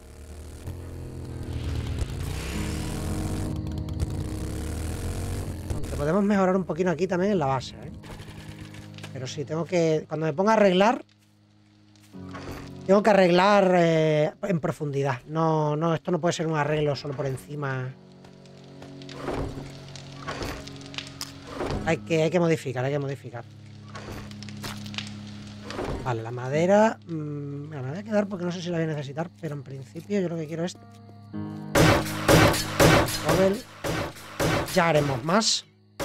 [SPEAKER 1] Aunque podemos mejorar un poquito aquí también en la base, ¿eh? Pero sí, tengo que... Cuando me ponga a arreglar... Tengo que arreglar eh, en profundidad. No, no, esto no puede ser un arreglo solo por encima. Hay que, hay que modificar, hay que modificar. Vale, la madera... Mmm, me la voy a quedar porque no sé si la voy a necesitar, pero en principio yo lo que quiero es... Cobble. Ya haremos más.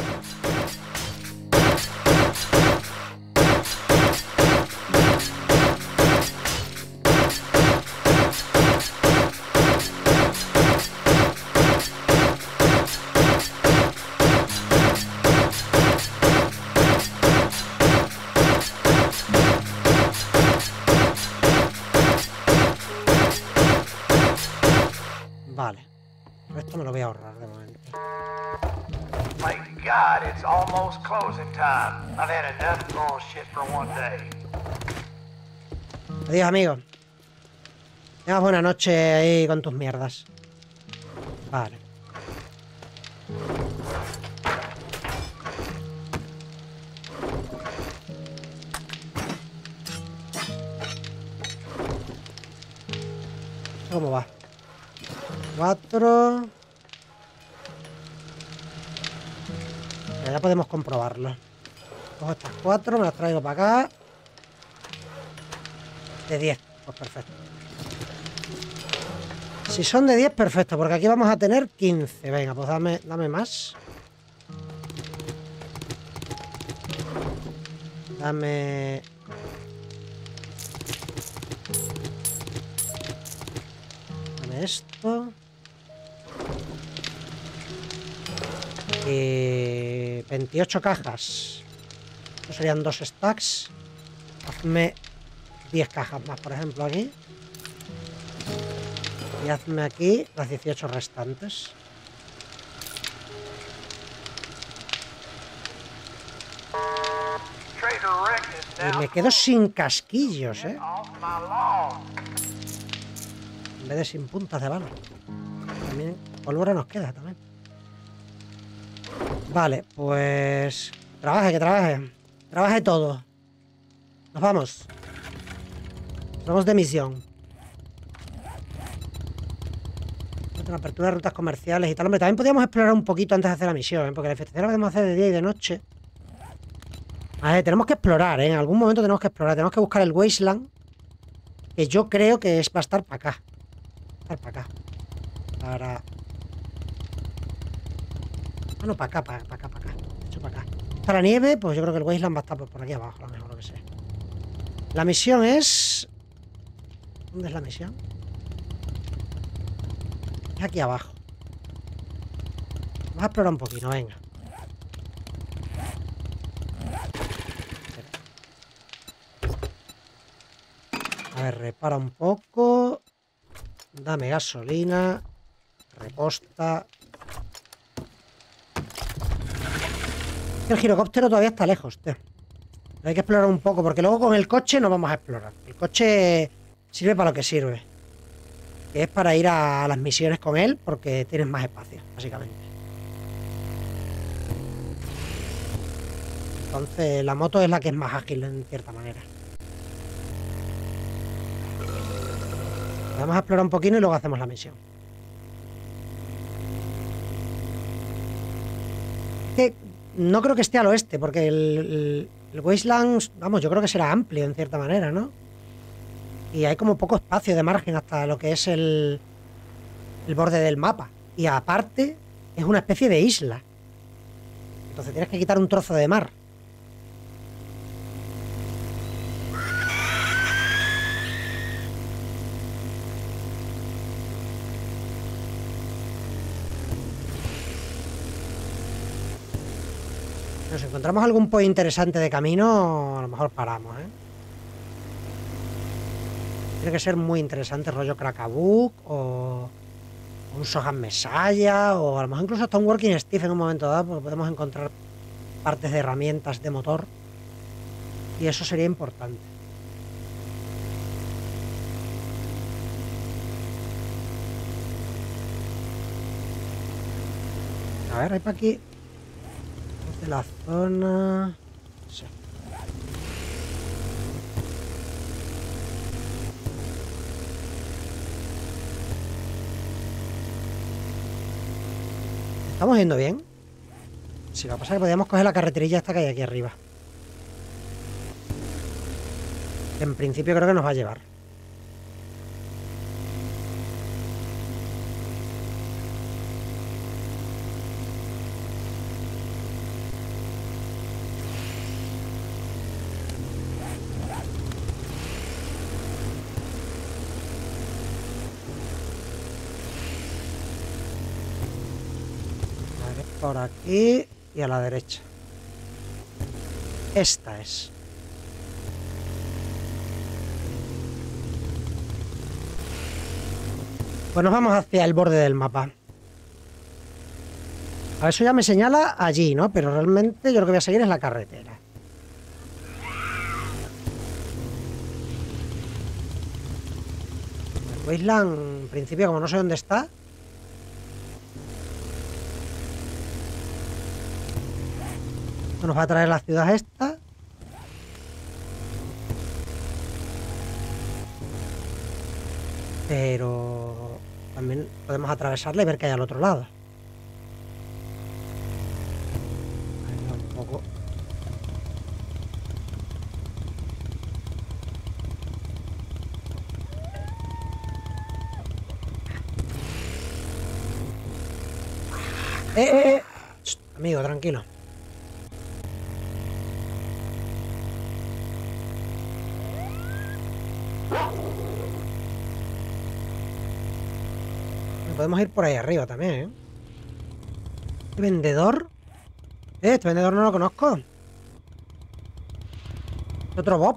[SPEAKER 1] Vale. Esto me lo voy a ahorrar de momento.
[SPEAKER 2] My God, it's almost closing time. I've had enough bullshit for one day.
[SPEAKER 1] Adiós, amigo. Tengas buena noche ahí con tus mierdas. Vale. ¿Cómo va? Cuatro. Pero ya podemos comprobarlo. Cojo estas cuatro, me las traigo para acá. De diez, pues perfecto. Si son de diez, perfecto, porque aquí vamos a tener quince. Venga, pues dame, dame más. Dame... Dame esto. Y veintiocho cajas. Estos serían dos stacks. Hazme diez cajas más, por ejemplo, aquí. Y hazme aquí las dieciocho restantes. Y me quedo sin casquillos, ¿eh? En vez de sin puntas de bala. También pólvora nos queda también. Vale, pues... Trabaje, que trabaje. Trabaje todo. Nos vamos. Nos vamos de misión. Una apertura de rutas comerciales y tal. Hombre, también podríamos explorar un poquito antes de hacer la misión, ¿eh? Porque la infestación la podemos hacer de día y de noche. A ver, tenemos que explorar, ¿eh? En algún momento tenemos que explorar. Tenemos que buscar el Wasteland. Que yo creo que es, va a estar para acá. Va a estar para acá. Para... Ah, no, para acá, para, para acá, para acá. De hecho, para acá. Está la nieve, pues yo creo que el Wasteland va a estar por, por aquí abajo, a lo mejor, lo que sea. La misión es... ¿Dónde es la misión? Es aquí abajo. Vamos a explorar un poquito, venga. A ver, repara un poco. Dame gasolina. Reposta. El girocóptero todavía está lejos, tío. Hay que explorar un poco, porque luego con el coche no vamos a explorar. El coche sirve para lo que sirve. Que es para ir a las misiones con él, porque tienes más espacio, básicamente. Entonces la moto es la que es más ágil en cierta manera. Vamos a explorar un poquito y luego hacemos la misión. Que no creo que esté al oeste, porque el, el, el Wasteland, vamos, yo creo que será amplio en cierta manera, ¿no? Y hay como poco espacio de margen hasta lo que es el, el borde del mapa. Y aparte, es una especie de isla. Entonces tienes que quitar un trozo de mar. Nos encontramos algún point interesante de camino, a lo mejor paramos, ¿eh? Tiene que ser muy interesante, rollo Crackaboo o un Sohan Mesaya o a lo mejor incluso hasta un Working Stiff en un momento dado, porque podemos encontrar partes de herramientas de motor y eso sería importante. A ver, hay para aquí de la zona. Sí. ¿Estamos yendo bien? Sí, lo que pasa es que podríamos coger la carreterilla esta que hay aquí arriba. En principio creo que nos va a llevar. Por aquí y a la derecha. Esta es. Pues nos vamos hacia el borde del mapa. A ver, eso ya me señala allí, ¿no? Pero realmente yo lo que voy a seguir es la carretera. El Wasteland, en principio, como no sé dónde está. Nos va a traer la ciudad esta. Pero también podemos atravesarla y ver qué hay al otro lado. Ahí un poco. Eh, eh, eh. Shh, amigo, tranquilo. Podemos ir por ahí arriba también, ¿eh? ¿Este vendedor? ¿Eh? Este vendedor no lo conozco. Otro Bob.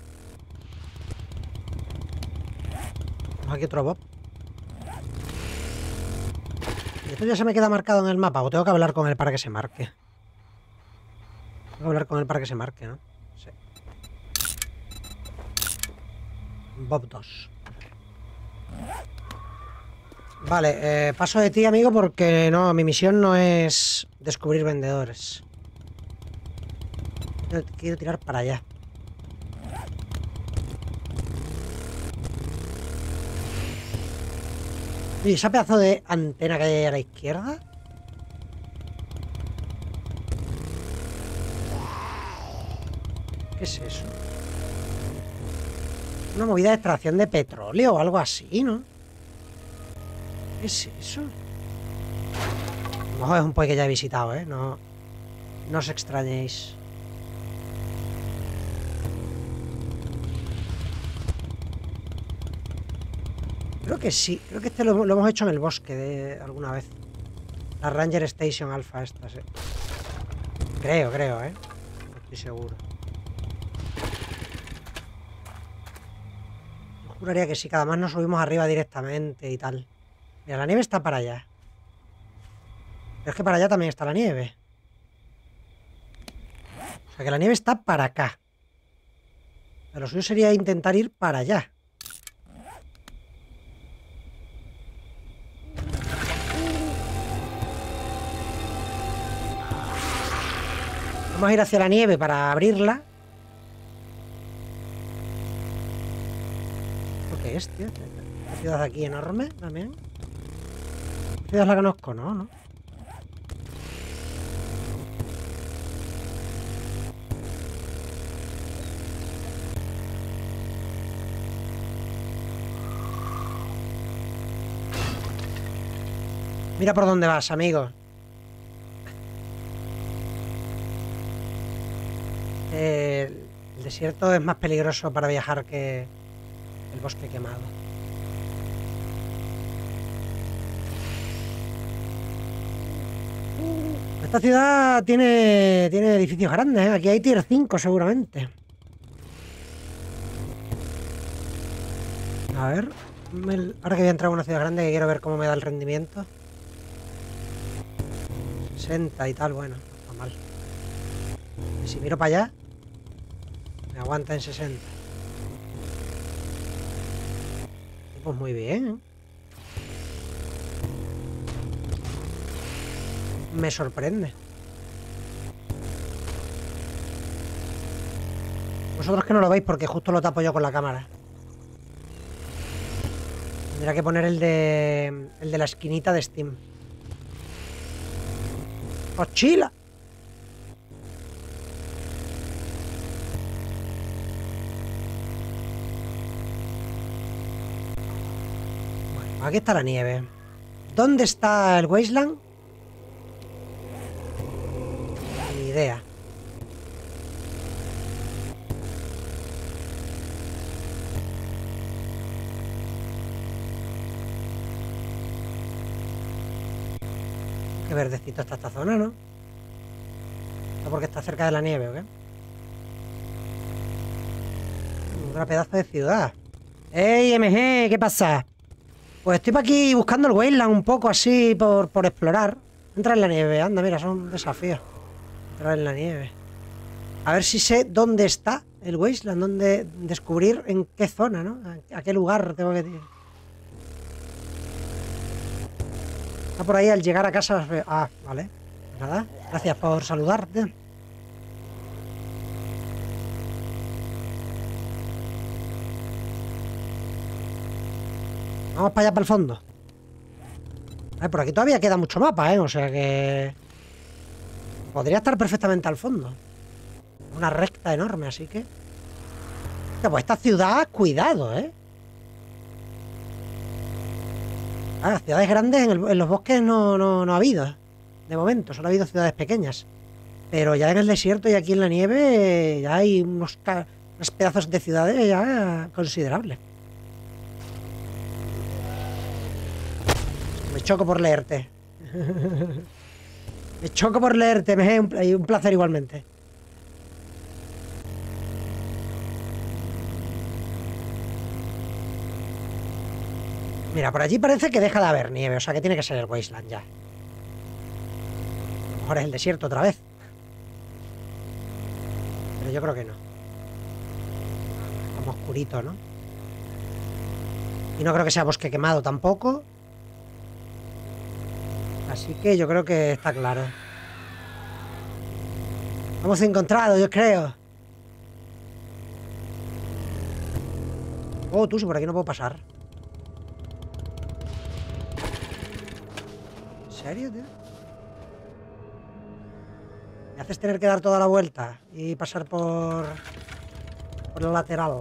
[SPEAKER 1] Tenemos aquí otro Bob. Y esto ya se me queda marcado en el mapa. O tengo que hablar con él para que se marque. Tengo que hablar con él para que se marque, ¿no? Sí. Bob dos. Vale, eh, paso de ti, amigo, porque no, mi misión no es descubrir vendedores. Quiero, quiero tirar para allá. ¿Y esa pedazo de antena que hay a la izquierda? ¿Qué es eso? Una movida de extracción de petróleo o algo así, ¿no? ¿Qué es eso? A lo mejor es un pueblo que ya he visitado, ¿eh? No, no os extrañéis. Creo que sí. Creo que este lo, lo hemos hecho en el bosque de alguna vez. La Ranger Station Alpha esta, sí. Creo, creo, ¿eh? No estoy seguro. Yo juraría que sí, que además nos subimos arriba directamente y tal. Mira, la nieve está para allá. Pero es que para allá también está la nieve. O sea que la nieve está para acá. Pero lo suyo sería intentar ir para allá. Vamos a ir hacia la nieve para abrirla. ¿Esto qué es, tío? Esta ciudad aquí enorme también. Esta ciudad la conozco, ¿no? ¿no? Mira por dónde vas, amigo. Eh, el desierto es más peligroso para viajar que el bosque quemado. Esta ciudad tiene, tiene edificios grandes, ¿eh? Aquí hay tier cinco seguramente. A ver, ahora que voy a entrar a una ciudad grande que quiero ver cómo me da el rendimiento. sesenta y tal, bueno, no está mal. Y si miro para allá, me aguanta en sesenta. Y pues muy bien, ¿eh? Me sorprende. Vosotros que no lo veis porque justo lo tapo yo con la cámara. Tendría que poner el de el de la esquinita de Steam. ¡Mochila! Bueno, aquí está la nieve. ¿Dónde está el Wasteland? Ni idea. Qué verdecito está esta zona, ¿no? ¿No porque está cerca de la nieve o qué? Un pedazo de ciudad. ¡Ey, M G! ¿Qué pasa? Pues estoy por aquí buscando el Wasteland un poco así por, por explorar. Entra en la nieve, anda, mira, son desafíos. Entrar en la nieve. A ver si sé dónde está el Wasteland, dónde descubrir en qué zona, ¿no? A, a qué lugar tengo que ir. Está por ahí al llegar a casa. Ah, vale. Nada, gracias por saludarte. Vamos para allá, para el fondo. A ver, por aquí todavía queda mucho mapa, ¿eh? O sea que... podría estar perfectamente al fondo. Una recta enorme, así que... Pues esta ciudad, cuidado, ¿eh? Ah, ciudades grandes en, el, en los bosques no, no, no ha habido. De momento, solo ha habido ciudades pequeñas. Pero ya en el desierto y aquí en la nieve ya hay unos, unos pedazos de ciudades ya considerables. Me choco por leerte. Me choco por leerte, me un, un placer igualmente. Mira, por allí parece que deja de haber nieve, o sea que tiene que ser el Wasteland ya. A lo mejor es el desierto otra vez. Pero yo creo que no. Como oscurito, ¿no? Y no creo que sea bosque quemado tampoco. Así que yo creo que está claro. Hemos encontrado, yo creo. Oh, tú, si por aquí no puedo pasar. ¿En serio, tío? Me haces tener que dar toda la vuelta y pasar por... por el lateral.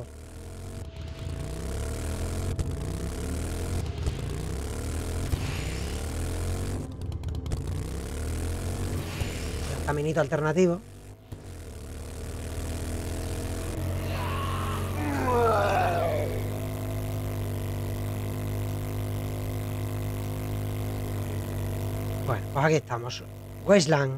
[SPEAKER 1] El caminito alternativo. Bueno, pues aquí estamos. Wasteland.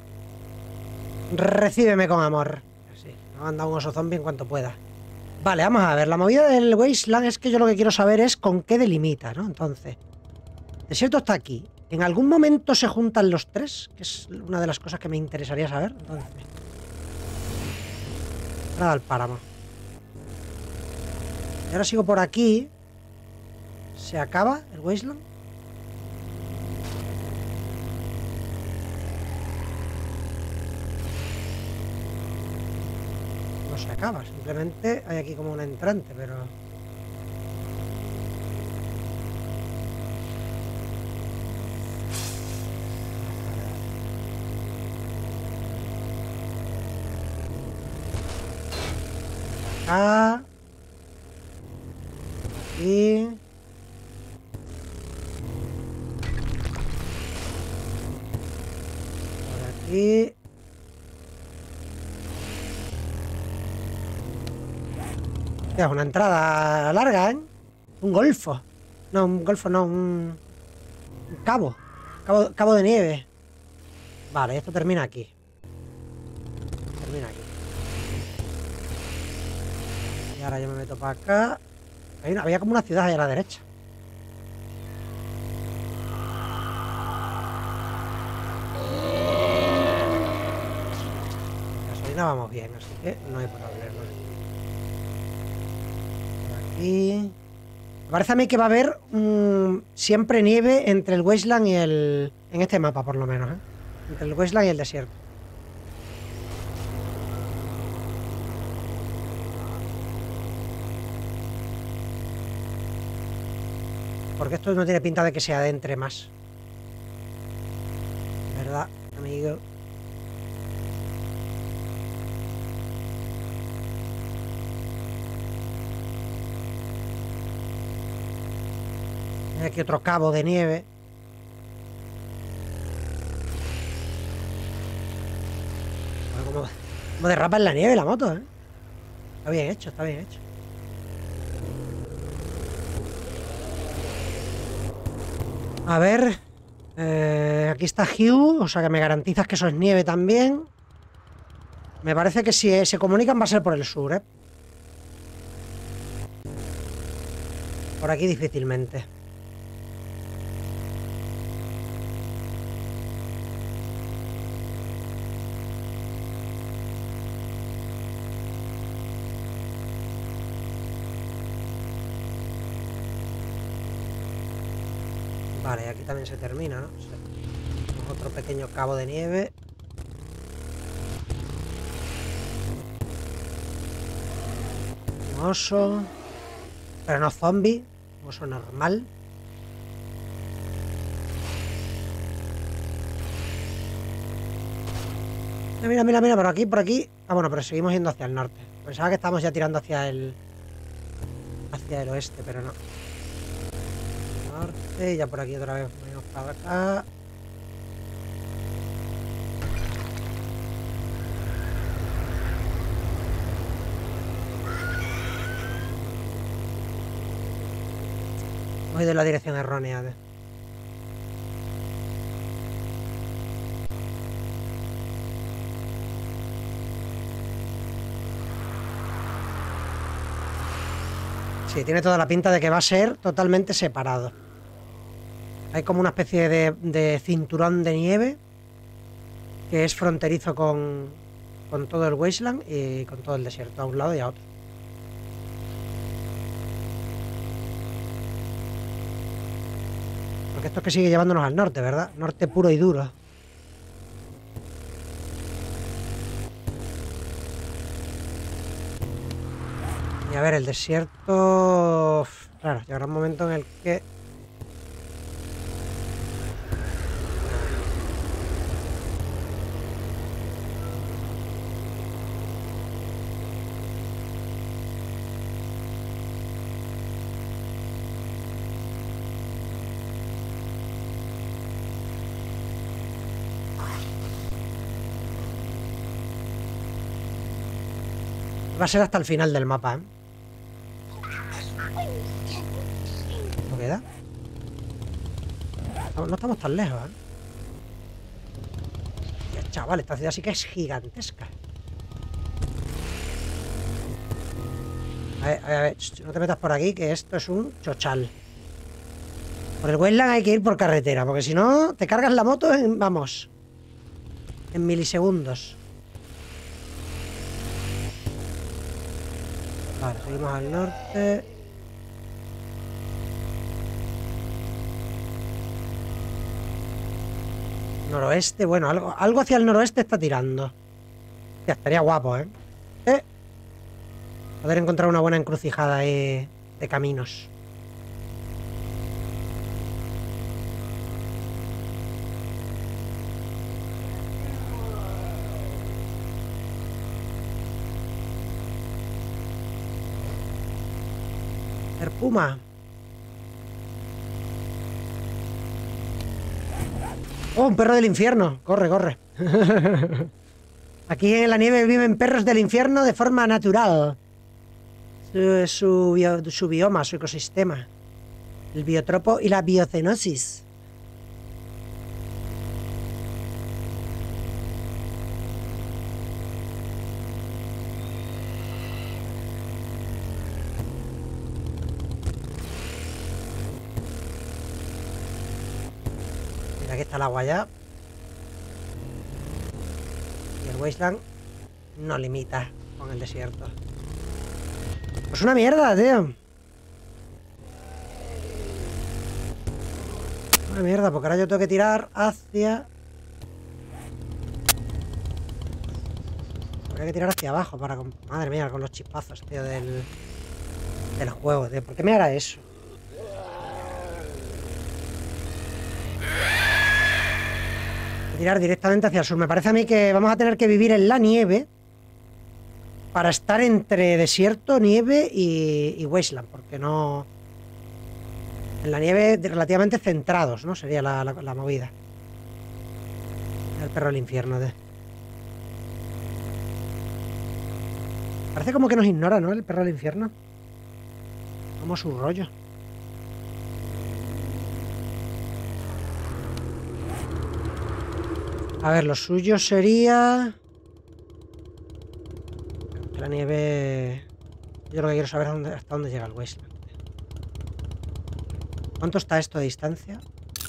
[SPEAKER 1] Recíbeme con amor. Sí, me manda un oso zombie en cuanto pueda. Vale, vamos a ver. La movida del Wasteland es que yo lo que quiero saber es con qué delimita, ¿no? Entonces, el desierto está aquí. ¿En algún momento se juntan los tres? Que es una de las cosas que me interesaría saber. Entonces, entrada al páramo. Y ahora sigo por aquí. ¿Se acaba el Wasteland? no se acaba. Simplemente hay aquí como una entrante, pero... Acá. Aquí. Por aquí. Es una entrada larga, ¿eh? Un golfo. No, un golfo no, un, un cabo. cabo. Cabo de nieve. Vale, esto termina aquí. Termina aquí. Y ahora yo me meto para acá. Hay una, había como una ciudad ahí a la derecha. Gasolina vamos bien, así que no hay problema. Y me parece a mí que va a haber mmm, siempre nieve entre el Wasteland y el... En este mapa, por lo menos, ¿eh? Entre el Wasteland y el desierto. Porque esto no tiene pinta de que se adentre más. ¿Verdad, amigo? Hay aquí otro cabo de nieve. Como, como derrapa en la nieve la moto, ¿eh? Está bien hecho, está bien hecho. A ver. Eh, aquí está Hugh, o sea que me garantizas que eso es nieve también. Me parece que si se comunican va a ser por el sur, ¿eh? Por aquí difícilmente. Vale, aquí también se termina, ¿no? O sea, otro pequeño cabo de nieve. Un oso. Pero no zombie. Un oso normal. Mira, mira, mira, por aquí, por aquí. Ah, bueno, pero seguimos yendo hacia el norte. Pensaba que estábamos ya tirando hacia el... Hacia el oeste, pero no. Norte, ya por aquí otra vez venimos para acá. Voy de la dirección errónea. De... Sí, tiene toda la pinta de que va a ser totalmente separado. Hay como una especie de, de cinturón de nieve que es fronterizo con, con todo el Wasteland y con todo el desierto a un lado y a otro. Porque esto es que sigue llevándonos al norte, ¿verdad? Norte puro y duro. Y a ver, el desierto... Claro, llegará un momento en el que... Va a ser hasta el final del mapa, ¿eh? ¿No queda? No, no estamos tan lejos, ¿eh? Ya, chaval, esta ciudad sí que es gigantesca. A ver, a ver, a ver, no te metas por aquí, que esto es un chochal. Por el Wasteland hay que ir por carretera, porque si no, te cargas la moto en, vamos, en milisegundos. Vale, seguimos al norte. Noroeste, bueno, algo, algo hacia el noroeste está tirando. Ya, estaría guapo, ¿eh? ¿Eh? Poder encontrar una buena encrucijada ahí de caminos. El puma. Oh, un perro del infierno. Corre, corre. Aquí en la nieve viven perros del infierno de forma natural. Su, su, bio, su bioma, su ecosistema. El biotropo y la biocenosis. Mira, aquí está el agua ya. Y el Wasteland no limita con el desierto. Pues una mierda, tío. Una mierda, porque ahora yo tengo que tirar hacia... Habría que tirar hacia abajo para... Madre mía, con los chispazos, tío, del... Del juego, tío. ¿Por qué me hará eso? Tirar directamente hacia el sur. Me parece a mí que vamos a tener que vivir en la nieve para estar entre desierto, nieve y, y Wasteland, porque no... En la nieve relativamente centrados, ¿no? Sería la, la, la movida. El perro del infierno, de... Parece como que nos ignora, ¿no? El perro del infierno. Como su rollo. A ver, lo suyo sería... Que la nieve... Yo lo que quiero saber es dónde, hasta dónde llega el Wasteland. ¿Cuánto está esto de distancia?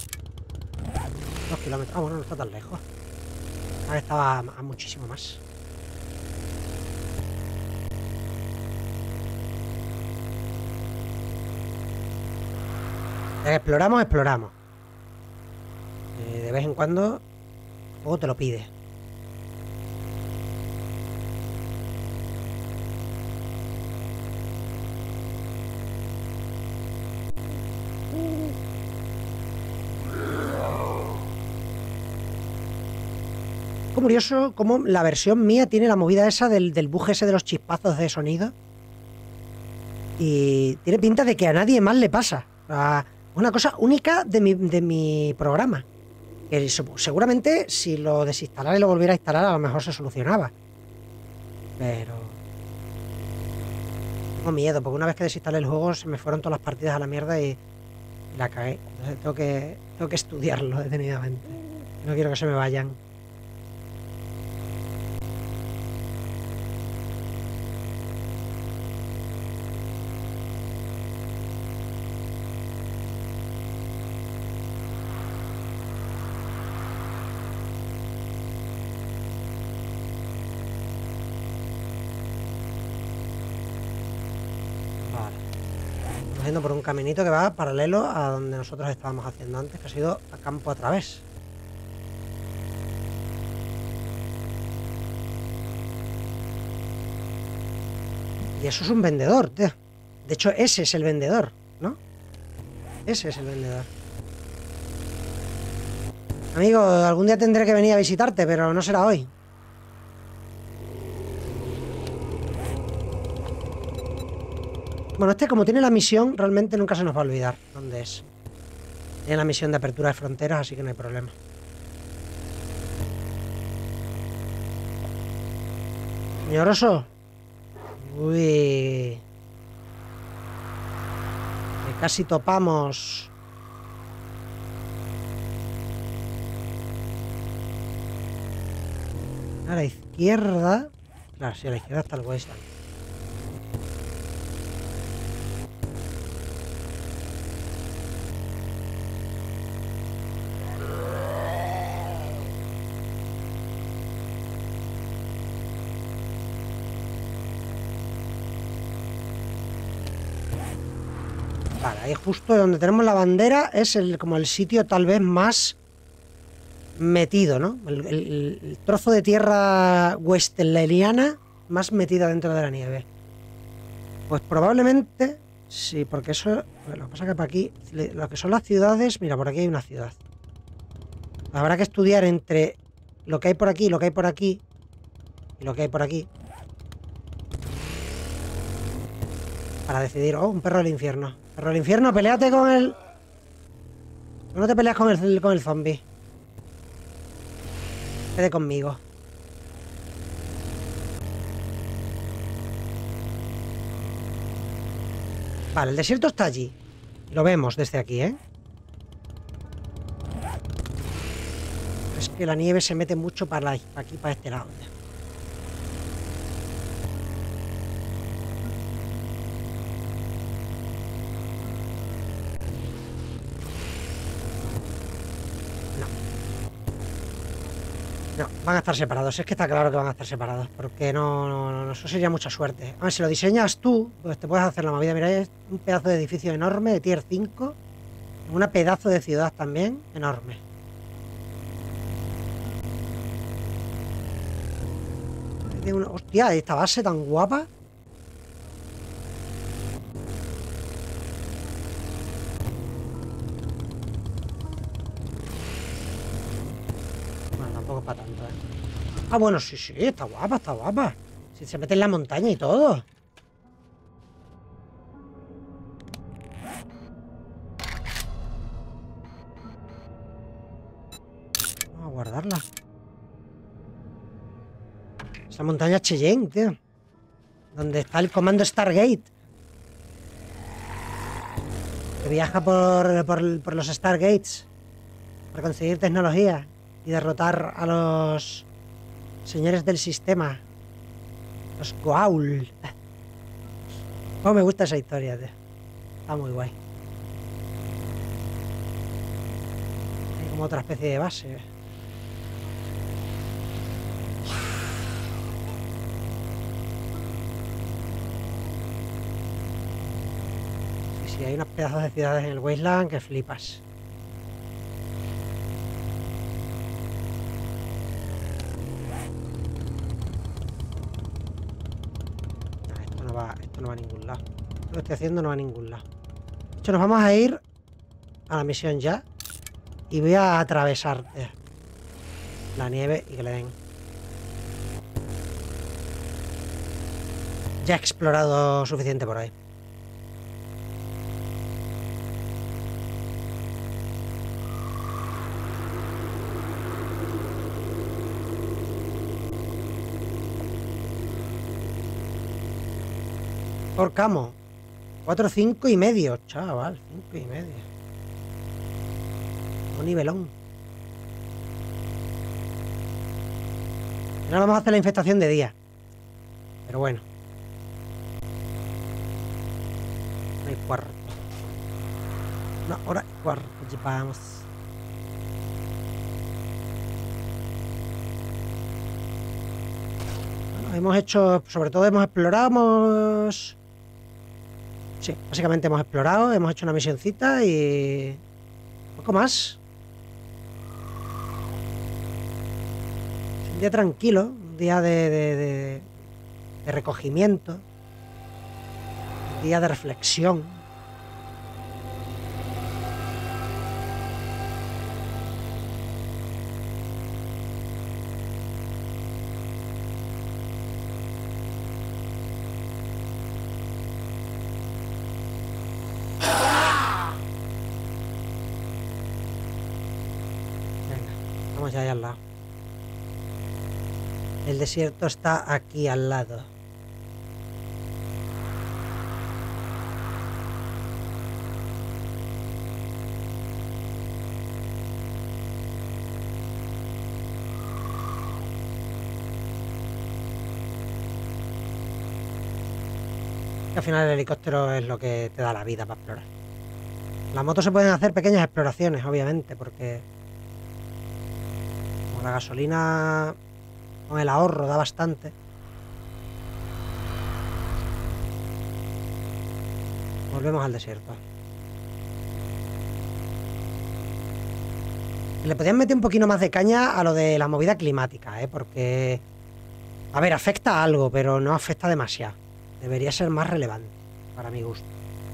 [SPEAKER 1] Dos kilómetros. Ah, bueno, no está tan lejos. Ah, estaba a, a muchísimo más. Ya que exploramos, exploramos. Eh, de vez en cuando... El juego te lo pide. Curioso cómo la versión mía tiene la movida esa del, del bug ese de los chispazos de sonido. Y tiene pinta de que a nadie más le pasa. O sea, una cosa única de mi, de mi programa. Que seguramente si lo desinstalara y lo volviera a instalar a lo mejor se solucionaba. Pero... Tengo miedo, porque una vez que desinstalé el juego se me fueron todas las partidas a la mierda y, y la cagué. Entonces tengo que, tengo que estudiarlo detenidamente. No quiero que se me vayan. Por un caminito que va paralelo a donde nosotros estábamos haciendo antes, que ha sido a campo a través. Y eso es un vendedor, tío. De hecho, ese es el vendedor, ¿no? Ese es el vendedor. Amigo, algún día tendré que venir a visitarte, pero no será hoy. Bueno, este como tiene la misión, realmente nunca se nos va a olvidar dónde es. Tiene la misión de apertura de fronteras, así que no hay problema. Señor oso. Uy. Que casi topamos. A la izquierda. Claro, sí, a la izquierda está el Wasteland. Vale, ahí justo donde tenemos la bandera es el, como el sitio tal vez más metido, ¿no? El, el, el trozo de tierra westleriana más metida dentro de la nieve. Pues probablemente sí, porque eso... Lo que pasa es que para aquí, lo que son las ciudades... Mira, por aquí hay una ciudad. Habrá que estudiar entre lo que hay por aquí, lo que hay por aquí y lo que hay por aquí. Para decidir... Oh, un perro del infierno. Perro del infierno, peleate con el... No te peleas con el, con el zombie. Quede conmigo. Vale, el desierto está allí. Lo vemos desde aquí, ¿eh? Es que la nieve se mete mucho para aquí, para este lado. No, van a estar separados. Es que está claro que van a estar separados. Porque no, no, no eso sería mucha suerte. A ver, si lo diseñas tú, pues te puedes hacer la movida. Mira, es un pedazo de edificio enorme de tier cinco. Una pedazo de ciudad también enorme. Una, hostia, esta base tan guapa. Tampoco para tanto, ¿eh? Ah, bueno, sí, sí, está guapa, está guapa. Si se mete en la montaña y todo. Vamos a guardarla. Es la montaña Cheyenne, tío. Donde está el comando Stargate. Que viaja por, por, por los Stargates. Para conseguir tecnología. Y derrotar a los señores del sistema. Los Goa'uld. Oh, me gusta esa historia, tío. Está muy guay. Hay como otra especie de base. Sí, sí, hay unos pedazos de ciudades en el Wasteland que flipas. Esto no va a ningún lado. Lo que estoy haciendo no va a ningún lado. De hecho, nos vamos a ir a la misión ya. Y voy a atravesar la nieve y que le den. Ya he explorado suficiente por ahí. Por camo. cuatro, cinco y medio, chaval. cinco y medio. Un nivelón. Ahora vamos a hacer la infestación de día. Pero bueno. No hay cuarto. No, ahora hay cuarto. Vamos. Bueno, hemos hecho... Sobre todo hemos explorado... Hemos... Sí, básicamente hemos explorado, hemos hecho una misioncita y... poco más. Es un día tranquilo, un día de, de, de, de recogimiento, un día de reflexión. Ya ahí al lado. El desierto está aquí al lado. Al final el helicóptero es lo que te da la vida para explorar. Las motos se pueden hacer pequeñas exploraciones, obviamente, porque la gasolina con el ahorro da bastante. Volvemos al desierto. Le podían meter un poquito más de caña a lo de la movida climática, ¿eh? Porque... A ver, afecta algo, pero no afecta demasiado. Debería ser más relevante. para mi gusto.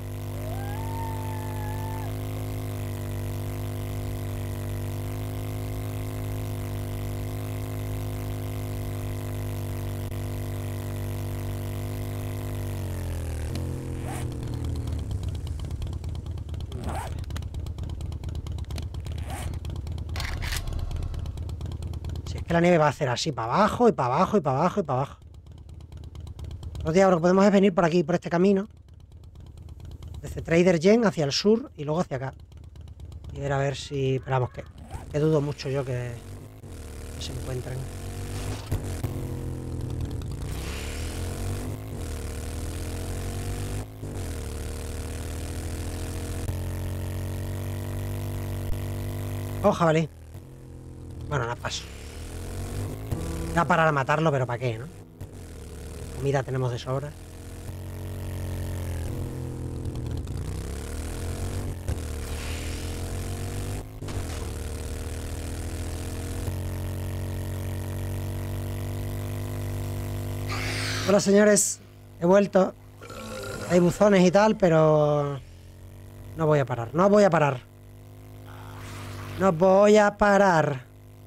[SPEAKER 1] Si es que la nieve va a hacer así para abajo y para abajo y para abajo y para abajo. Otro día lo que podemos es venir por aquí, por este camino. Desde Trader Gen hacia el sur y luego hacia acá. Y ver a ver si... Pero vamos, que, que dudo mucho yo que, que se encuentren. Oh, jabalí. Bueno, nada, paso. Voy a parar a matarlo, pero ¿para qué, no? Comida tenemos de sobra. Hola, señores. He vuelto. Hay buzones y tal, pero... No voy a parar. No voy a parar. No voy a parar.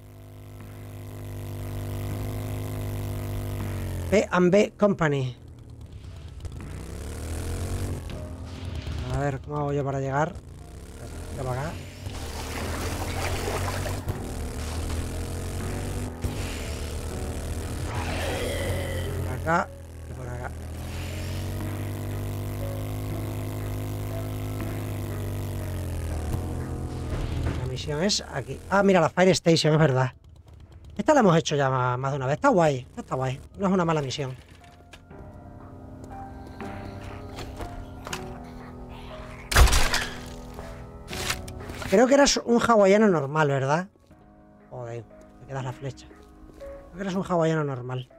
[SPEAKER 1] B and B Company. A ver, ¿cómo hago yo para llegar? Voy para acá. Por acá y por acá. La misión es aquí. Ah, mira, la Fire Station, es verdad. Esta la hemos hecho ya más de una vez. Está guay, está guay. No es una mala misión. Creo que eras un hawaiano normal, ¿verdad? Joder, me quedas la flecha. Creo que eras un hawaiano normal.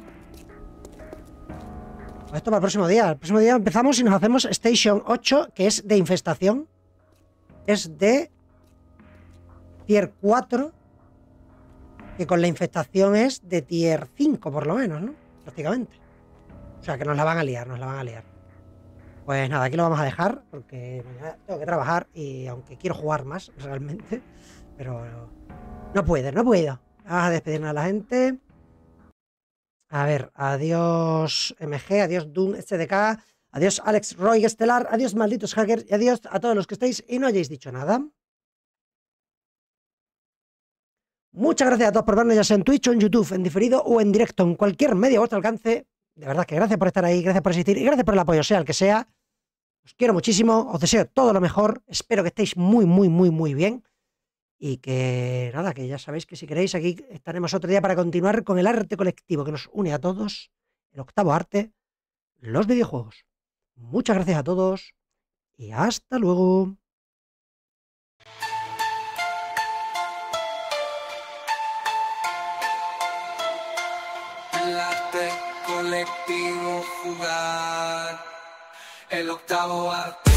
[SPEAKER 1] Pues esto para el próximo día. El próximo día empezamos y nos hacemos Station ocho, que es de infestación. Es de Tier cuatro. Que con la infestación es de Tier cinco, por lo menos, ¿no? Prácticamente. O sea, que nos la van a liar, nos la van a liar. Pues nada, aquí lo vamos a dejar, porque mañana tengo que trabajar y aunque quiero jugar más, realmente, pero no puedo, no puedo. Vamos a despedirnos a la gente. A ver, adiós M G, adiós Doom S D K, adiós Alex Roy Estelar, adiós malditos hackers y adiós a todos los que estáis y no hayáis dicho nada. Muchas gracias a todos por vernos, ya sea en Twitch o en YouTube, en diferido o en directo, en cualquier medio a vuestro alcance. De verdad que gracias por estar ahí, gracias por asistir y gracias por el apoyo, sea el que sea. Os quiero muchísimo, os deseo todo lo mejor, espero que estéis muy, muy, muy, muy bien y que nada, que ya sabéis que si queréis aquí estaremos otro día para continuar con el arte colectivo que nos une a todos, el octavo arte, los videojuegos. Muchas gracias a todos y hasta luego.
[SPEAKER 3] El arte colectivo jugar, el octavo arte.